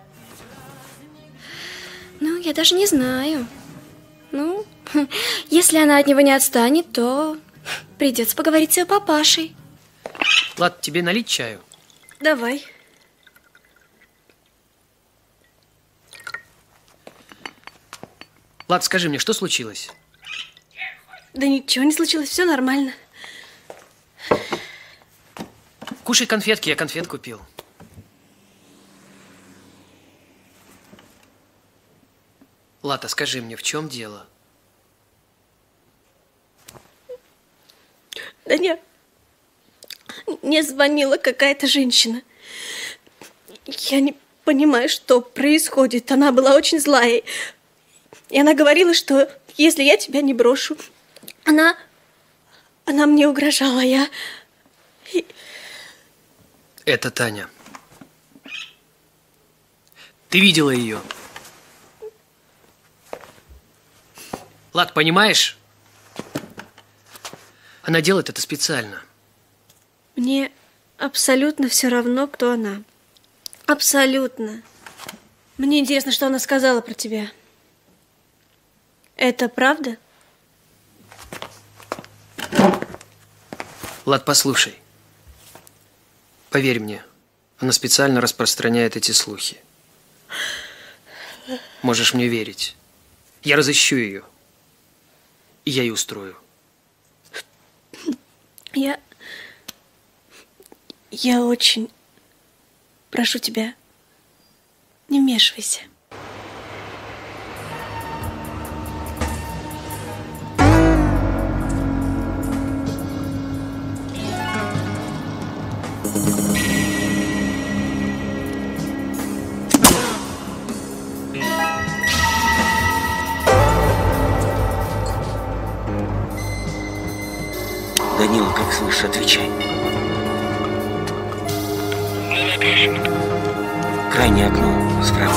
я даже не знаю. Ну, если она от него не отстанет, то придется поговорить с ее папашей. Ладно, тебе налить чаю? Давай. Влад, скажи мне, что случилось? Да ничего не случилось, все нормально. Кушай конфетки, я конфет купил. Лата, скажи мне, в чем дело? Да нет. Мне звонила какая-то женщина. Я не понимаю, что происходит. Она была очень злая. И она говорила, что если я тебя не брошу, она мне угрожала. Это Таня. Ты видела ее? Влад, понимаешь? Она делает это специально. Мне абсолютно все равно, кто она. Абсолютно. Мне интересно, что она сказала про тебя. Это правда? Влад, послушай. Поверь мне, она специально распространяет эти слухи. Можешь мне верить. Я разыщу ее. И я ее устрою. Я очень прошу тебя, не вмешивайся. Данила, как слышишь, отвечай. Крайнее окно справа.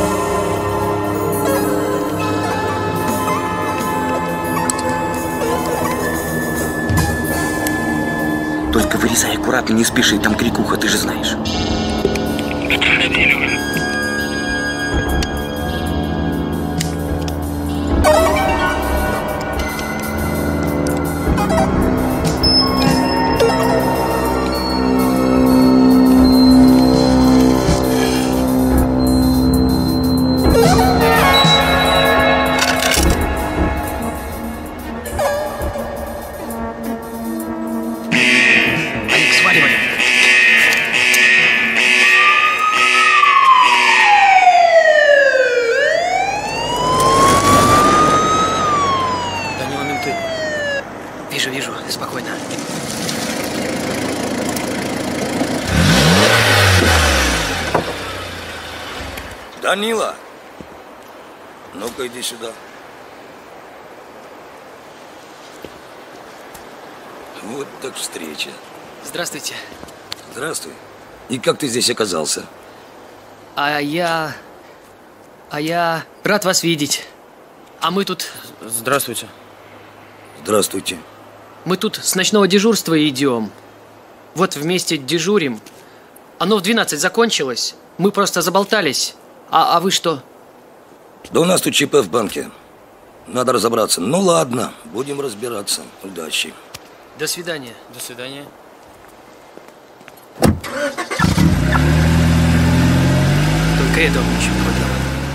Только вырезай аккуратно, не спеши, там крикуха, ты же знаешь. Вижу, спокойно. Данила, ну-ка иди сюда. Вот так встреча. Здравствуйте. Здравствуй. И как ты здесь оказался? А я рад вас видеть. А мы тут... Здравствуйте. Здравствуйте. Мы тут с ночного дежурства идем. Вот вместе дежурим. Оно в 12 закончилось. Мы просто заболтались. А вы что? Да у нас тут ЧП в банке. Надо разобраться. Ну ладно, будем разбираться. Удачи. До свидания. До свидания. Только этого еще не хватало.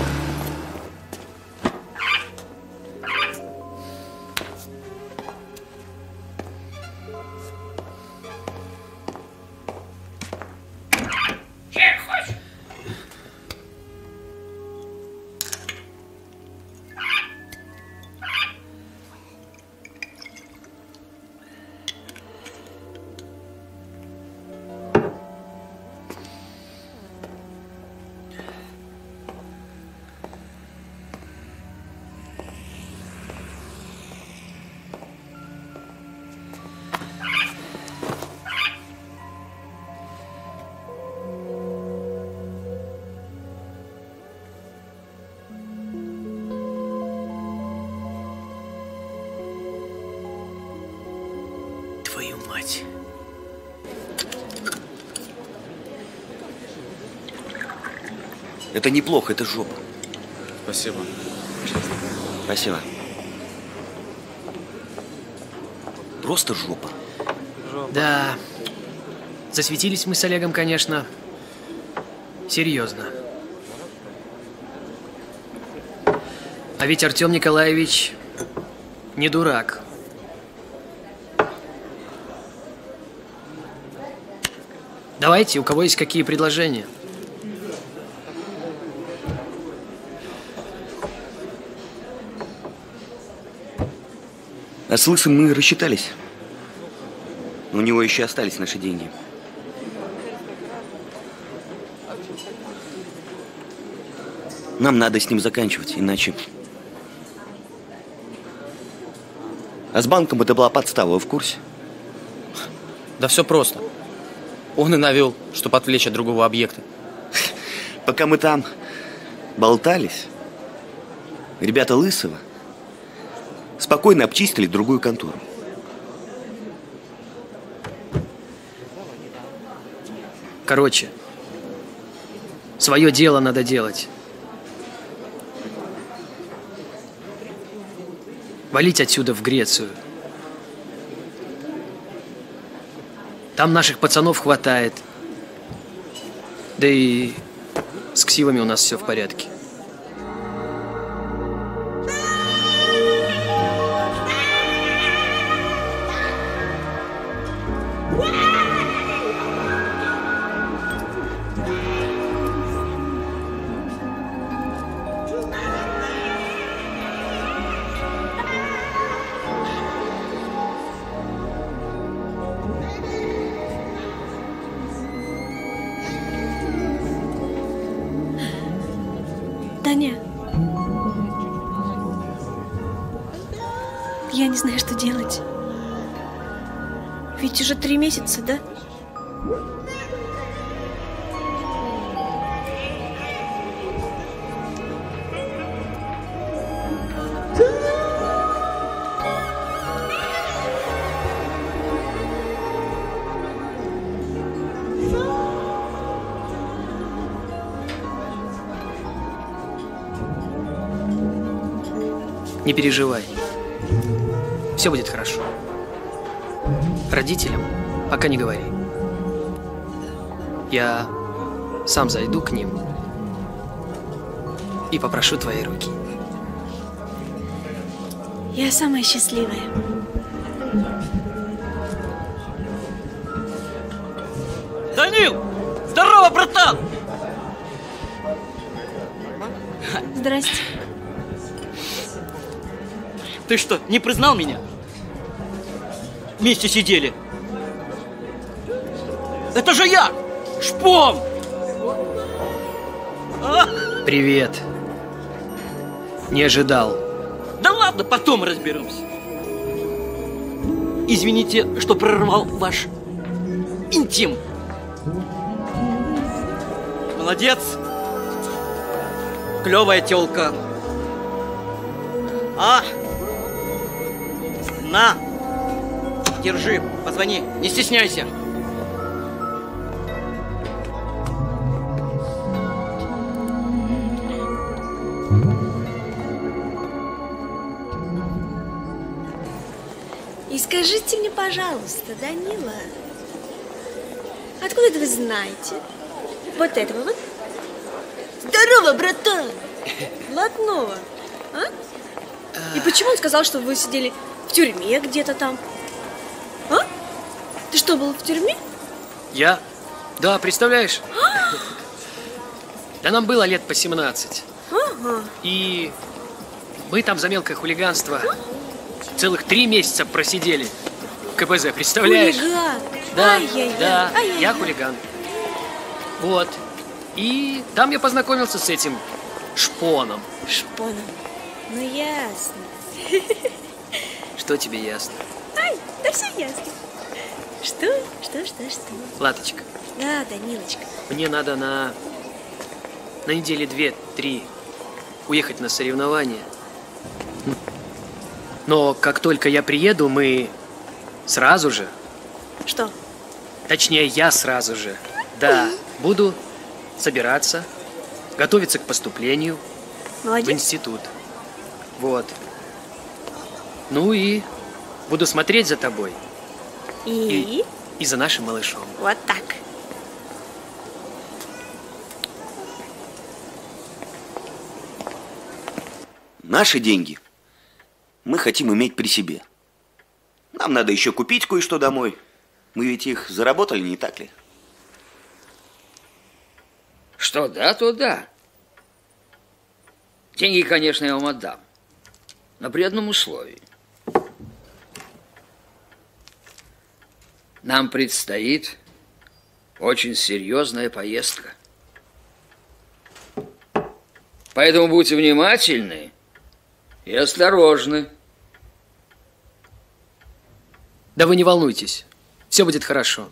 Твою мать. Это неплохо, это жопа. Спасибо. Спасибо. Просто жопа. Да. Засветились мы с Олегом, конечно. Серьезно. А ведь Артем Николаевич не дурак. Давайте, у кого есть какие предложения? А с Лысым мы рассчитались. У него еще остались наши деньги. Нам надо с ним заканчивать, иначе... А с банком это была подстава, вы в курсе? Да все просто. Он и навел, чтобы отвлечь от другого объекта. Пока мы там болтались, ребята Лысого спокойно обчистили другую контору. Короче, свое дело надо делать. Валить отсюда в Грецию. Там наших пацанов хватает. Да и с ксивами у нас все в порядке. Таня, я не знаю, что делать. Ведь уже 3 месяца, да? Не переживай. Все будет хорошо. Родителям пока не говори. Я сам зайду к ним и попрошу твоей руки. Я самая счастливая. Данил! Здорово, братан! Здрасте. Ты что, не признал меня? Вместе сидели. Это же я! Шпон! Привет. Не ожидал. Да ладно, потом разберемся. Извините, что прорвал ваш интим. Молодец. Клевая тёлка. На! Держи, позвони, не стесняйся. И скажите мне, пожалуйста, Данила, откуда это вы знаете вот этого вот? Здорово, братан! Блатного, а? И почему он сказал, что вы сидели в тюрьме где-то там? А? Ты что, был в тюрьме? Я? Да, представляешь? Да нам было лет по 17. Ага. И мы там за мелкое хулиганство целых 3 месяца просидели в КПЗ, представляешь? Хулиган! Да, Ай-яй-яй. да, Ай-яй-яй. я хулиган. Вот. И там я познакомился с этим Шпоном. Шпоном. Ну ясно. Что тебе ясно? Ай, да все ясно. Что? Латочка, Да, Данилочка. мне надо на недели 2-3 уехать на соревнования. Но как только я приеду, мы сразу же... Что? Точнее, я сразу же, да, буду собираться, готовиться к поступлению Молодец. в институт. Вот. Ну и буду смотреть за тобой. И за нашим малышом. вот так. Наши деньги мы хотим иметь при себе. Нам надо еще купить кое-что домой. Мы ведь их заработали, не так ли? Что да, то да. Деньги, конечно, я вам отдам. Но при одном условии. Нам предстоит очень серьезная поездка. Поэтому будьте внимательны и осторожны. Да вы не волнуйтесь, все будет хорошо.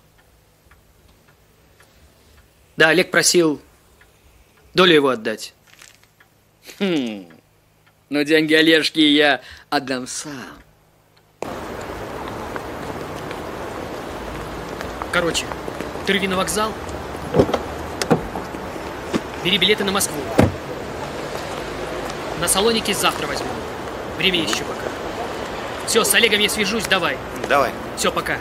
Да, Олег просил долю его отдать. Но деньги Олежки я отдам сам. Короче, ты рви на вокзал, бери билеты на Москву. На Салоники завтра возьму. Время есть еще пока. Все, с Олегом я свяжусь, давай. Давай. Все, пока.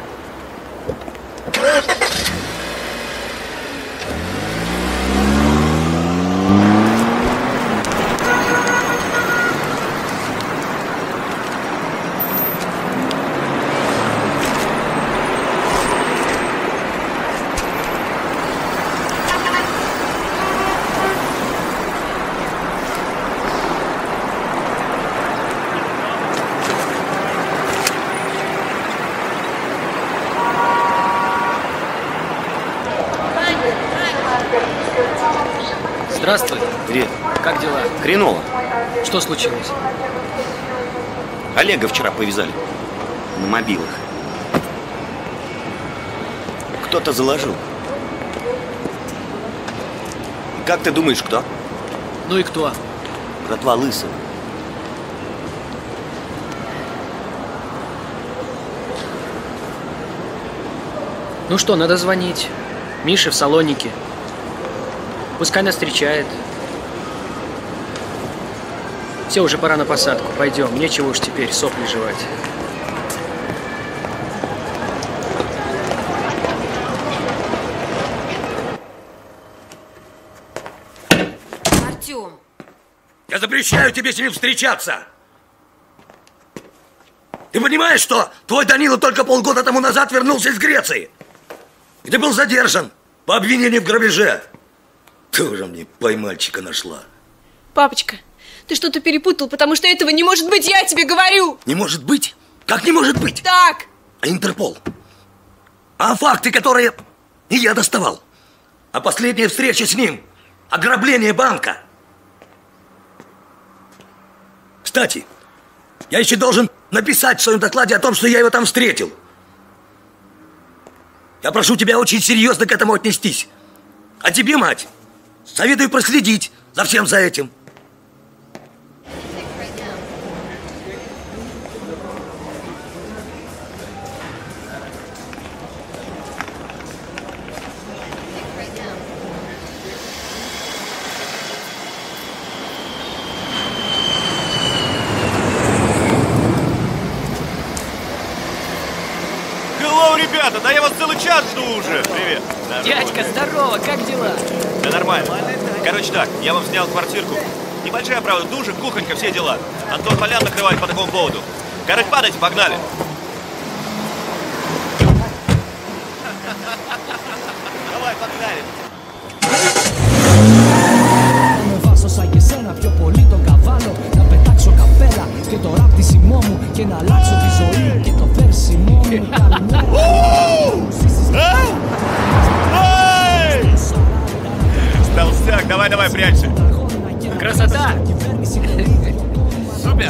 Здравствуй. Привет. Как дела? Хреново. Что случилось? Олега вчера повязали. На мобилах. Кто-то заложил. Как ты думаешь, кто? Ну и кто? Братва Лысого. Ну что, надо звонить. Мише в Салонике. Пускай нас встречает. Все, уже пора на посадку. Пойдем. Нечего уж теперь сопли жевать. Артем! Я запрещаю тебе с ним встречаться! Ты понимаешь, что твой Данила только полгода тому назад вернулся из Греции? Где был задержан по обвинению в грабеже? Тоже мне поймальчика нашла. Папочка, ты что-то перепутал, потому что этого не может быть, я тебе говорю! Не может быть? Как не может быть? Так! А Интерпол? А факты, которые и я доставал? А последняя встреча с ним? Ограбление банка? Кстати, я еще должен написать в своем докладе о том, что я его там встретил. Я прошу тебя очень серьезно к этому отнестись. А тебе, мать, советую проследить за всем за этим. Hello, ребята, да я вас целый час жду уже. Привет. Дядька, здорово, как дела? Да нормально. Короче так, я вам снял квартирку. Небольшая, правда, душик, кухонька, все дела. Антон Полян накрывает по такому поводу. Короче, падайте, погнали. Давай, погнали. Ανεβάσω σαν και σένα πιο πολύ τον καβάλο. Να πετάξω καπέλα και το ράπτισιμό μου. Και να αλλάξω τη ζωή μου και το πέρσιμό μου. Толстяк, давай, прячься. Красота! Супер!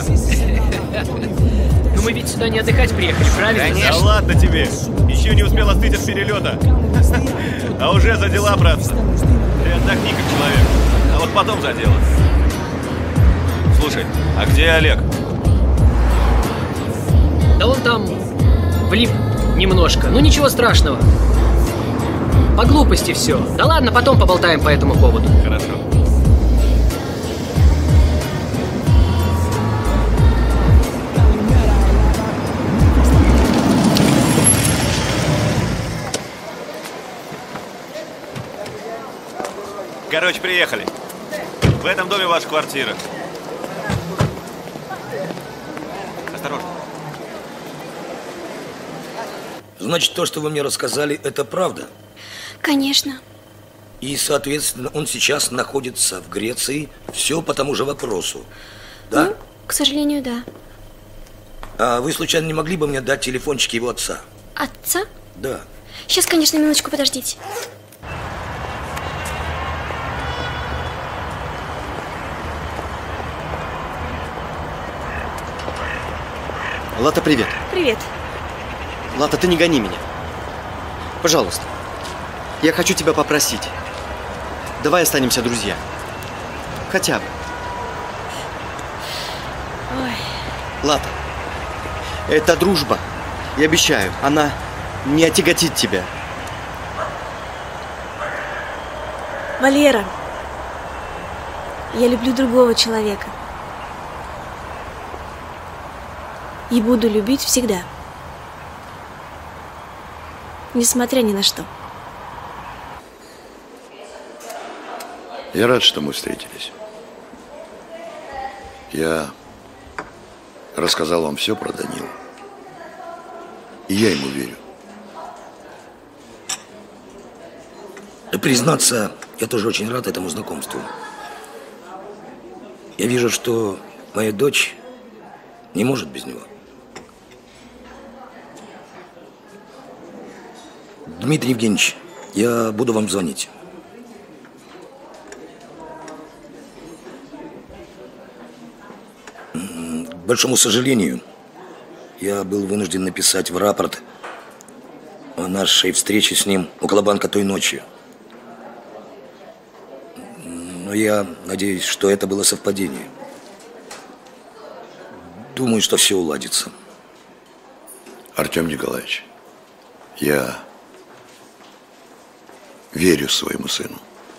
Ну мы ведь сюда не отдыхать приехали, правильно? Конечно. Да ладно тебе. Еще не успел остыть от перелета. А уже за дела, братцы. Ты отдохни как человек. А вот потом за дело. Слушай, а где Олег? Да он там влип немножко. Ну ничего страшного. По глупости все. Да ладно, потом поболтаем по этому поводу. Хорошо. Короче, приехали. В этом доме ваша квартира. Осторожно. Значит, то, что вы мне рассказали, это правда? Конечно. И, соответственно, он сейчас находится в Греции. Все по тому же вопросу. Да? Ну, к сожалению, да. А вы, случайно, не могли бы мне дать телефончик его отца? Отца? Да. Сейчас, конечно, минуточку, подождите. Лата, привет. Привет. Лата, ты не гони меня. Пожалуйста. Я хочу тебя попросить. Давай останемся друзья. Хотя бы. Ой. Лата, это дружба. Я обещаю, она не отяготит тебя. Валера, я люблю другого человека. И буду любить всегда. Несмотря ни на что. Я рад, что мы встретились. Я рассказал вам все про Данилу. И я ему верю. Признаться, я тоже очень рад этому знакомству. Я вижу, что моя дочь не может без него. Дмитрий Евгеньевич, я буду вам звонить. К большому сожалению, я был вынужден написать в рапорт о нашей встрече с ним около банка той ночью. Но я надеюсь, что это было совпадение. Думаю, что все уладится. Артем Николаевич, я верю своему сыну.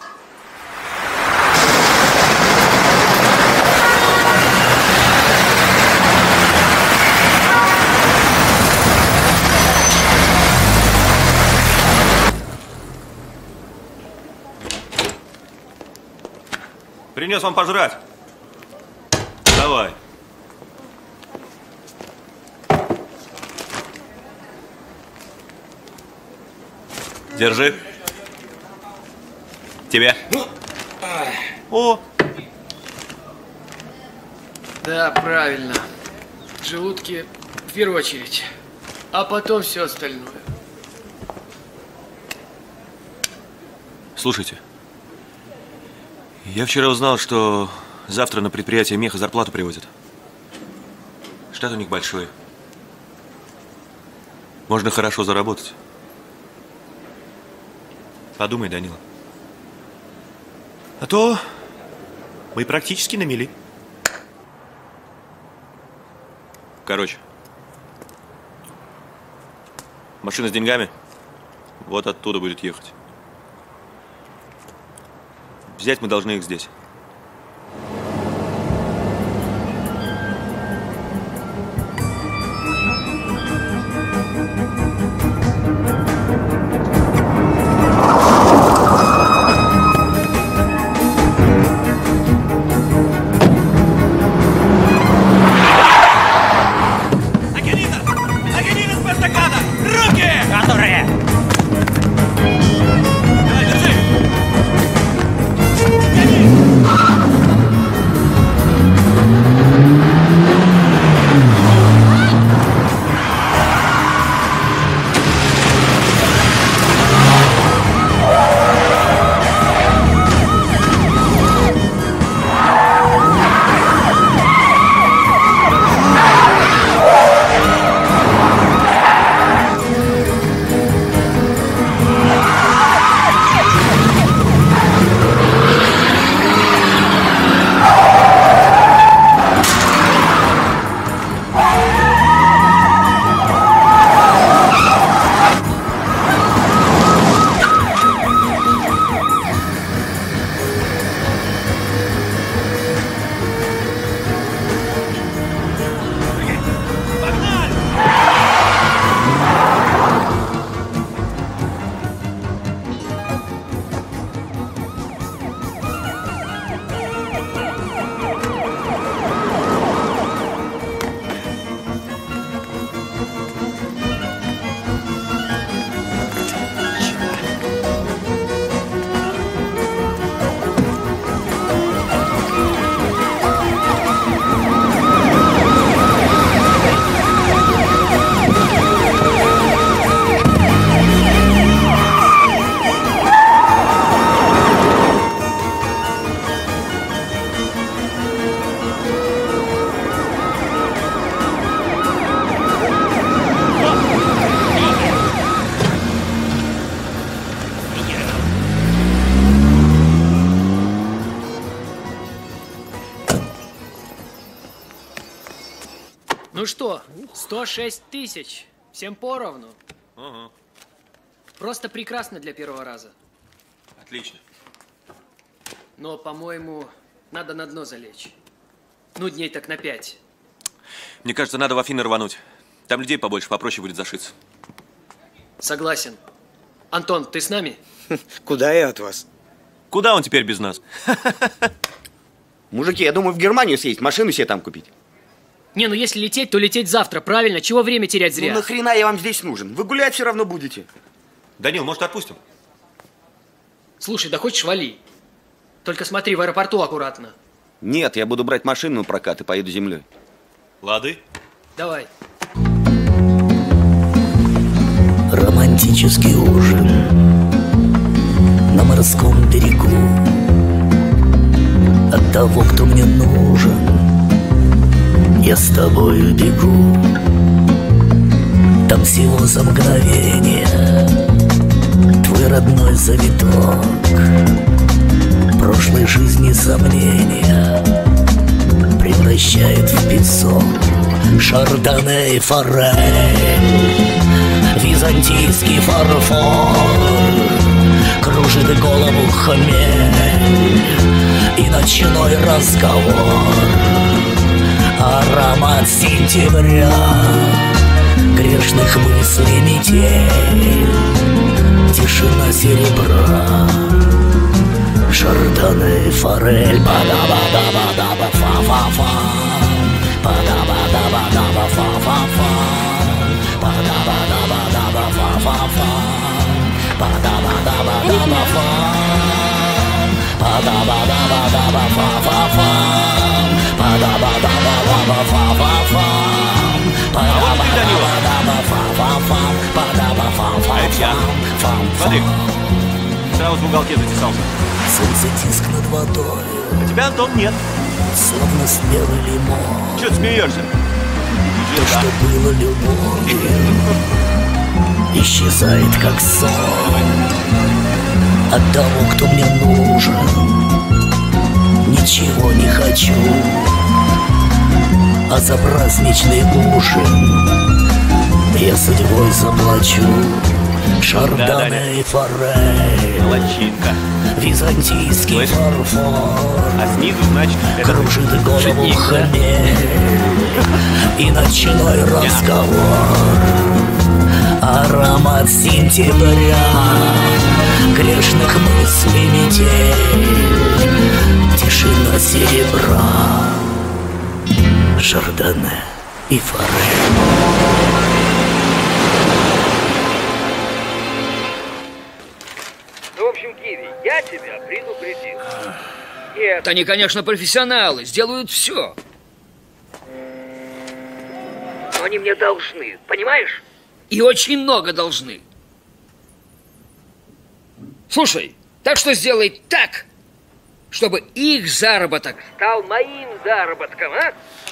Принес вам пожрать. Давай. Держи. Тебе. О! Да, правильно. Желудки в первую очередь, а потом все остальное. Слушайте, я вчера узнал, что завтра на предприятие меха зарплату привозят. Штат у них большой. Можно хорошо заработать. Подумай, Данила. А то мы практически на мели. Короче, машина с деньгами вот оттуда будет ехать. Взять мы должны их здесь. Руки! Ну что, 106 тысяч. Всем поровну. Ага. Просто прекрасно для первого раза. Отлично. Но, по-моему, надо на дно залечь. Ну, дней так на 5. Мне кажется, надо в Афины рвануть. Там людей побольше, попроще будет зашиться. Согласен. Антон, ты с нами? Куда я от вас? Куда он теперь без нас? Мужики, я думаю, в Германию съездить, машину себе там купить. Не, ну если лететь, то лететь завтра, правильно? Чего время терять зря? Ну нахрена я вам здесь нужен? Вы гулять все равно будете. Данил, может, отпустим? Слушай, да хочешь, вали. Только смотри, в аэропорту аккуратно. Нет, я буду брать машину на прокат и поеду землей. Лады? Давай. Романтический ужин на морском берегу от того, кто мне нужен. Я с тобою бегу. Там всего за мгновение твой родной завиток прошлой жизни сомнения превращает в песок. Шардоне и форель, византийский фарфор, кружит голову хмель и ночной разговор. Аромат сентября, грешных мыслей метель, тишина серебра. Шардоне и форель, ба-да-ба-да-ба-да-ба-фа-фа-фа, ба-да-ба-да-ба-да-ба-фа-фа-фа, ба-да-ба-да-ба-да-ба-фа-фа-фа, ба-да-ба-да-ба-да-ба-фа, ба-да-ба-да-ба-да-ба-фа-фа-фа, ба-да-ба-да-ба-да-ба-фа-фа-фа, ба-да-ба-да-ба-да-ба-фа-фа-фа, ба-да-ба-фа-фа-фа. А это я. Смотри, сразу в уголке затесался. Солнце диск над водой, А тебя, Антон, нет. словно спелый лимон. Чего ты смеешься? То, что было любовью, исчезает как сон. От того, кто мне нужен, ничего не хочу. А за праздничный ужин я судьбой заплачу. Шардоне и форель, молодчинка, византийский фарфор, а снизу, значит, это кружит голову хмель и ночной разговор. Аромат сентября, грешных мыслей метель, тишина серебра. Шардоне и форель. Ну, в общем, Киви, я тебя предупредил. Нет. Они, конечно, профессионалы, сделают все. Но они мне должны, понимаешь? И очень много должны. Слушай, так что сделай так, чтобы их заработок стал моим заработком, а?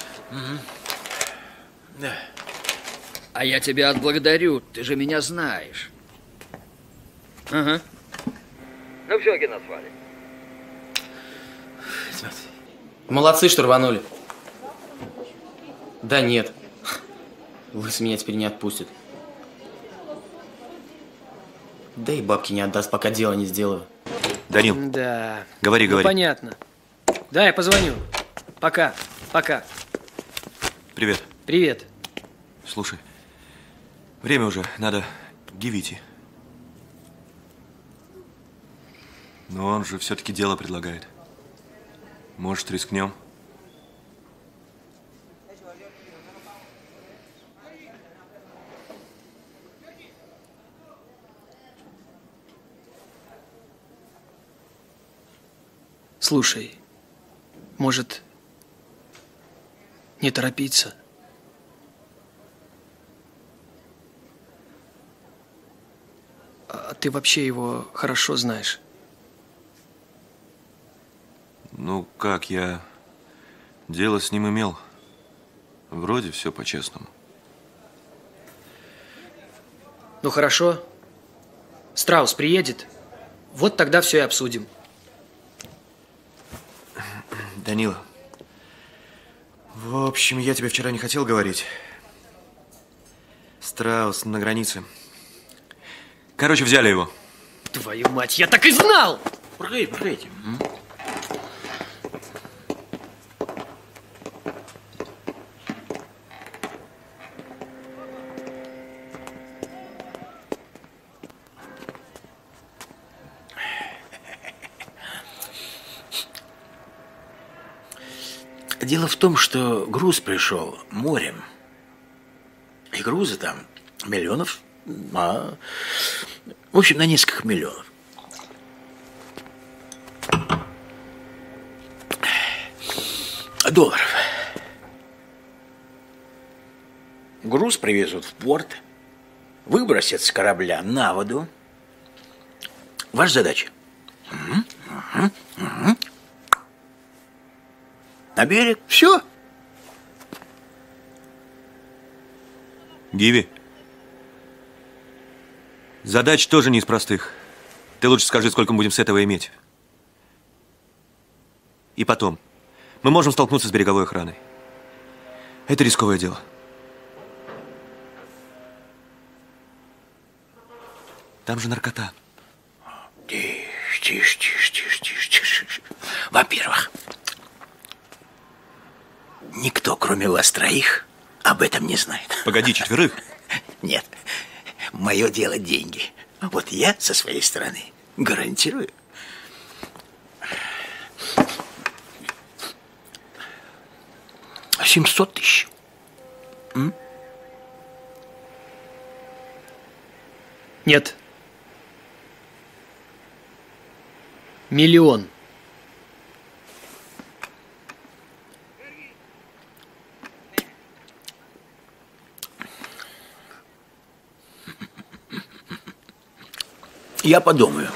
Да. А я тебя отблагодарю, ты же меня знаешь. Ага. Ну все, Геннадий Валерьевич. Молодцы, что рванули. Да нет. Лыс меня теперь не отпустит. Да и бабки не отдаст, пока дело не сделаю. Данил, Да. говори, Ну, говори. понятно. Да, я позвоню. Пока, пока. Привет. Привет. Слушай, время уже, надо к Гивите. Но он же все-таки дело предлагает. Может, рискнем? Слушай, может, не торопиться? А ты вообще его хорошо знаешь? Ну, как, я дело с ним имел. Вроде все по-честному. Ну хорошо. Страус приедет. Вот тогда все и обсудим. Данила, В общем, я тебе вчера не хотел говорить. Страус на границе. Короче, взяли его. Твою мать, я так и знал! Проходите. Дело в том, что груз пришел морем. И грузы там миллионов, в общем, на несколько миллионов. Долларов. Груз привезут в порт, выбросят с корабля на воду. Ваша задача? На берег. Все. Гиви, задача тоже не из простых. Ты лучше скажи, сколько мы будем с этого иметь. И потом, мы можем столкнуться с береговой охраной. Это рисковое дело. Там же наркота. Тише. Во-первых, никто, кроме вас троих, об этом не знает. Погоди, четверых? Нет. Мое дело деньги. Вот я со своей стороны гарантирую. $700 тысяч. Нет. 1 миллион. Я подумаю.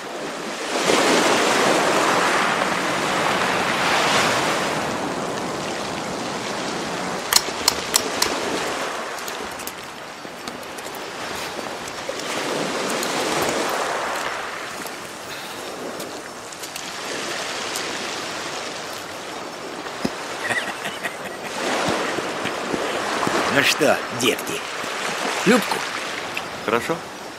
Ну что, детки, Любку? Хорошо.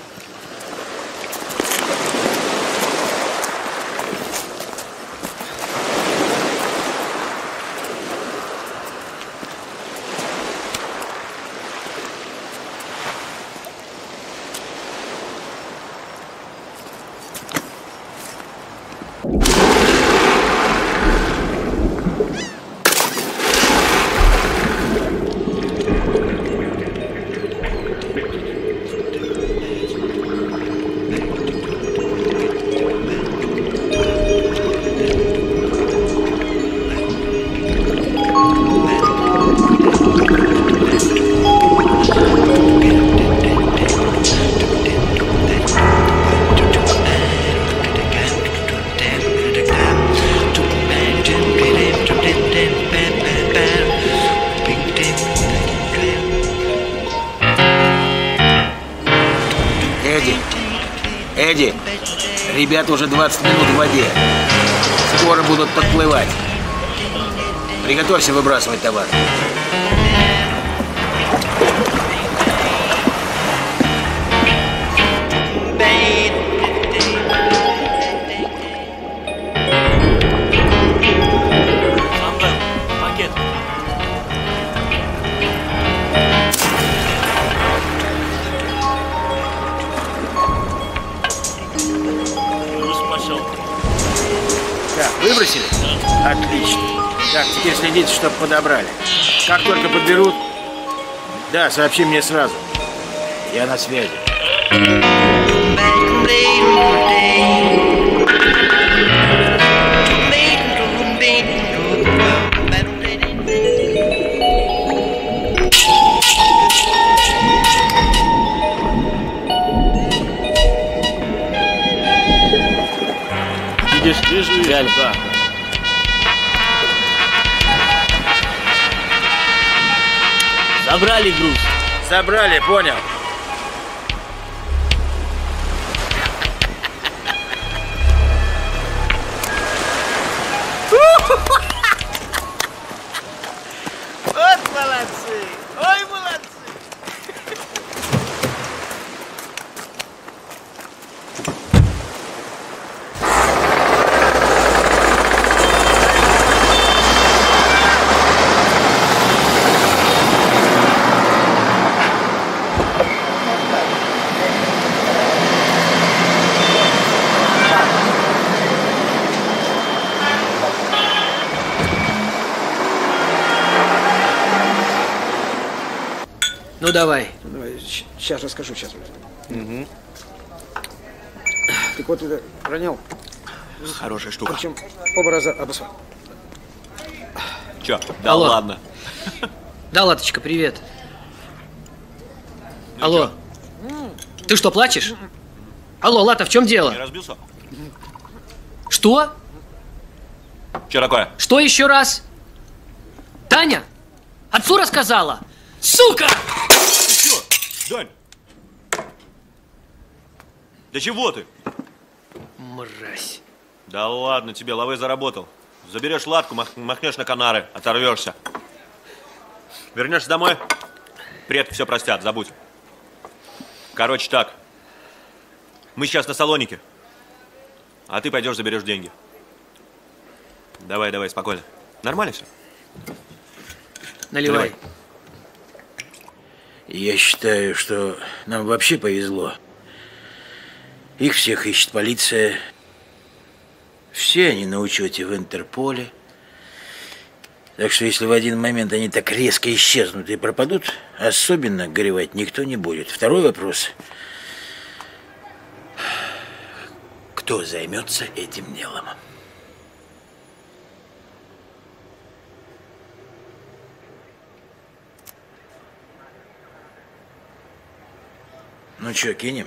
Эдди, ребята уже 20 минут в воде. Скоро будут подплывать. Приготовься выбрасывать товар. Пакет. Пошел. Так, выбросили? Отлично. Так, теперь следите, чтобы подобрали. Как только подберут, да, сообщи мне сразу. Я на связи. Видишь, вижу, да. Забрали груз. Забрали, понял. Ну, давай. Давай, сейчас расскажу, сейчас. Угу. Так вот, это ронял. Хорошая штука. Причем оба раза обосвал. Чё? Да Алло. ладно. Да, Латочка, привет. Ну, алло. Ты что, плачешь? Алло, Лата, в чем дело? Не разбился? Что? Чё такое? Что еще раз? Таня? Отцу рассказала? Сука! Ты чё? Дань! Да чего ты? Мразь. Да ладно тебе, Лавэ заработал. Заберешь Латку, махнешь на Канары, оторвешься. Вернешься домой, предки все простят, забудь. Короче так, мы сейчас на Салонике, а ты пойдешь заберешь деньги. Давай, давай, спокойно. Нормально все? Наливай. Я считаю, что нам вообще повезло. Их всех ищет полиция. Все они на учете в Интерполе. Так что если в один момент они так резко исчезнут и пропадут, особенно горевать никто не будет. Второй вопрос. Кто займется этим делом? Ну что, кинем?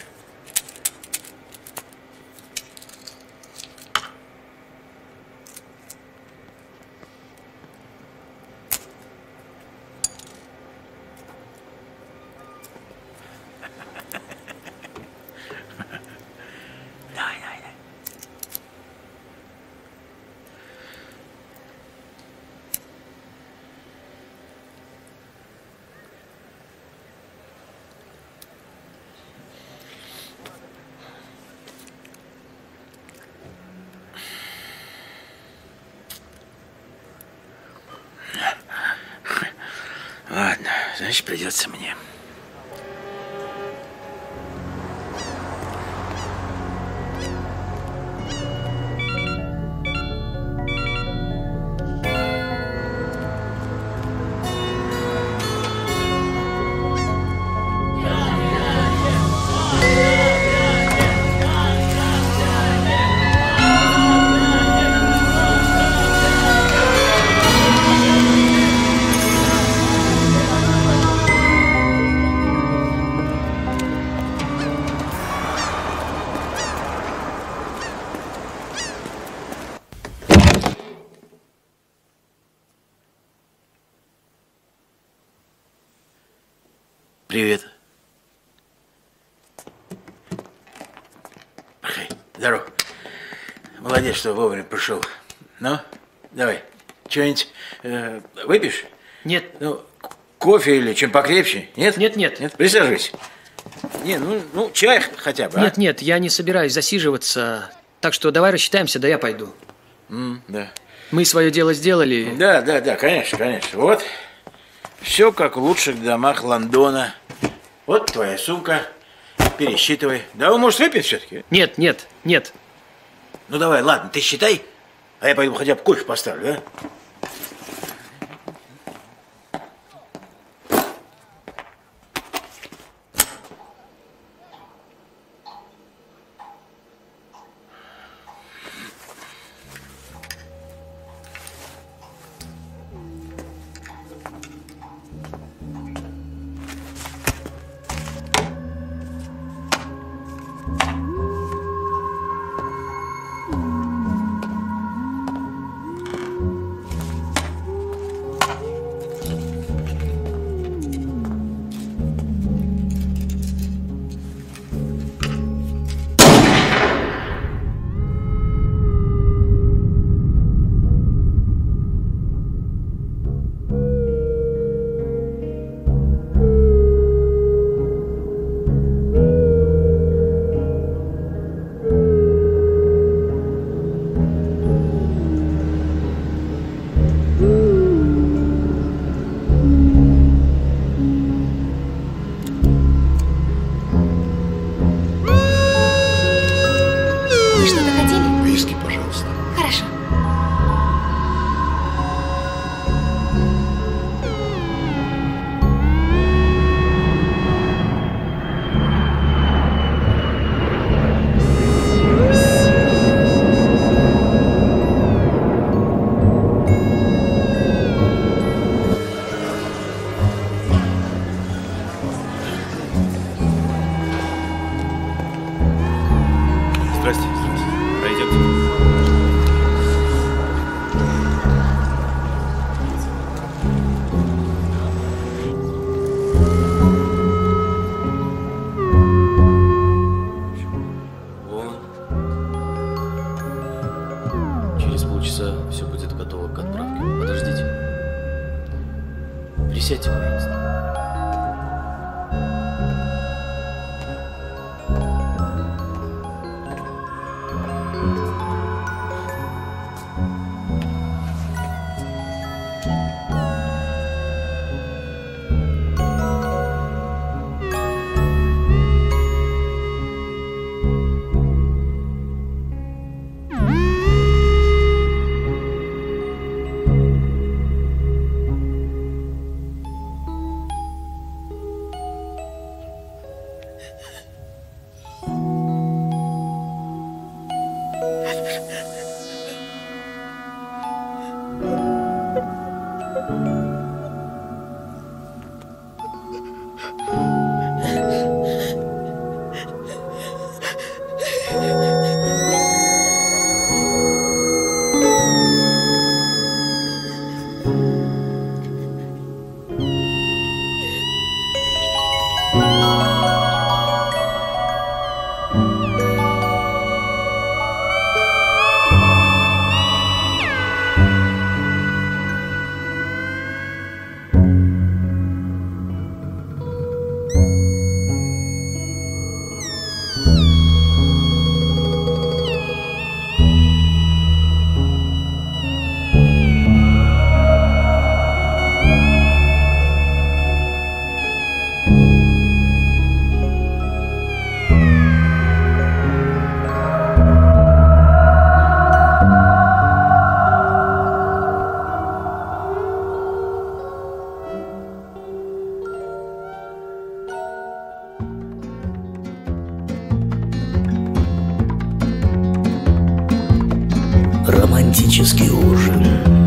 Ладно, значит, придется мне. Привет. Здорово. Молодец, что вовремя пришел. Ну, давай. Что-нибудь выпьешь? Нет. Ну, кофе или чем покрепче? Нет? Нет, нет. Нет? Присаживайся. Не, ну чай хотя бы, Нет, нет, я не собираюсь засиживаться. Так что давай рассчитаемся, да я пойду. Да. Мы свое дело сделали. Да, конечно, конечно. Вот. Все как в лучших домах Лондона. Вот твоя сумка. Пересчитывай. Да вы, может, выпить все-таки? Нет, нет, нет. Ну давай, ладно, ты считай, а я пойду хотя бы кофе поставлю, да? Сядьте, пожалуйста. Романтический ужин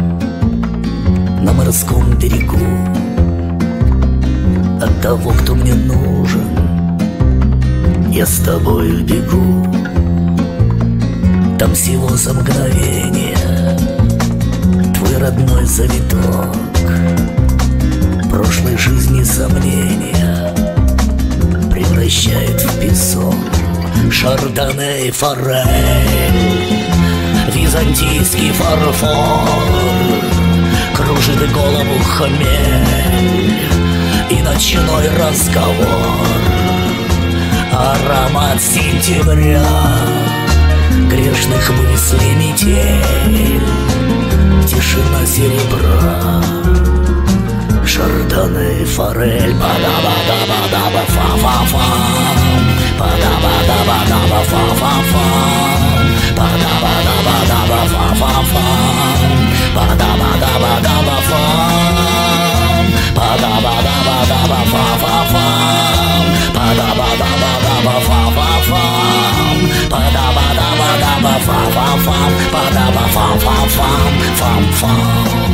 на морском берегу от того, кто мне нужен. Я с тобою бегу, там всего за мгновение твой родной завиток прошлой жизни сомнения превращает в песок. Шардоне и форель, византийский фарфор, кружит голову хмель и ночной разговор. Аромат сентября, грешных мыслей метель, тишина серебра. Шардоне и форель, па-да-ба-да-ба-да-ба-фа-фа-фам, па-да-ба-да-ба-да-ба-фа-фа-фам, па-да-ба-да-ба-да-ба-фа-фа-фам, па-да-ба-да-ба-да-ба-фам, па-да-ба-да-ба-да-ба-фа-фа-фам, па-да-ба-да-ба-да-ба-фа-фа-фам, па-да-ба-да-ба-да-ба-фа-фа-фам, па-да-ба-фам-фам-фам, фам-фам.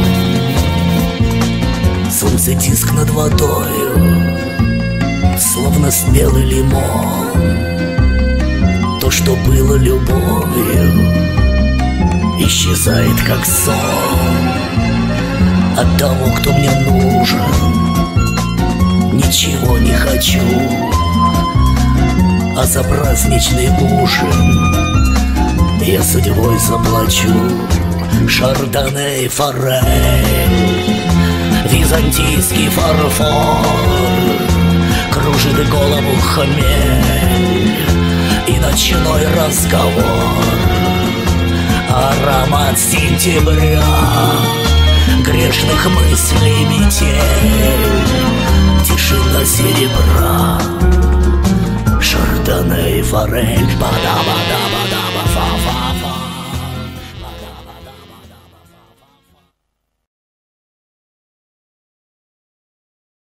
Солнце диск над водою, словно спелый лимон. То, что было любовью, исчезает как сон. От того, кто мне нужен, ничего не хочу. А за праздничный ужин я судьбой заплачу. Шардоне и форель, византийский фарфор, кружит голову хмель и ночной разговор. Аромат сентября, грешных мыслей метель, тишина серебра. Шардоне и форель, ба-да-ба-да-ба-да.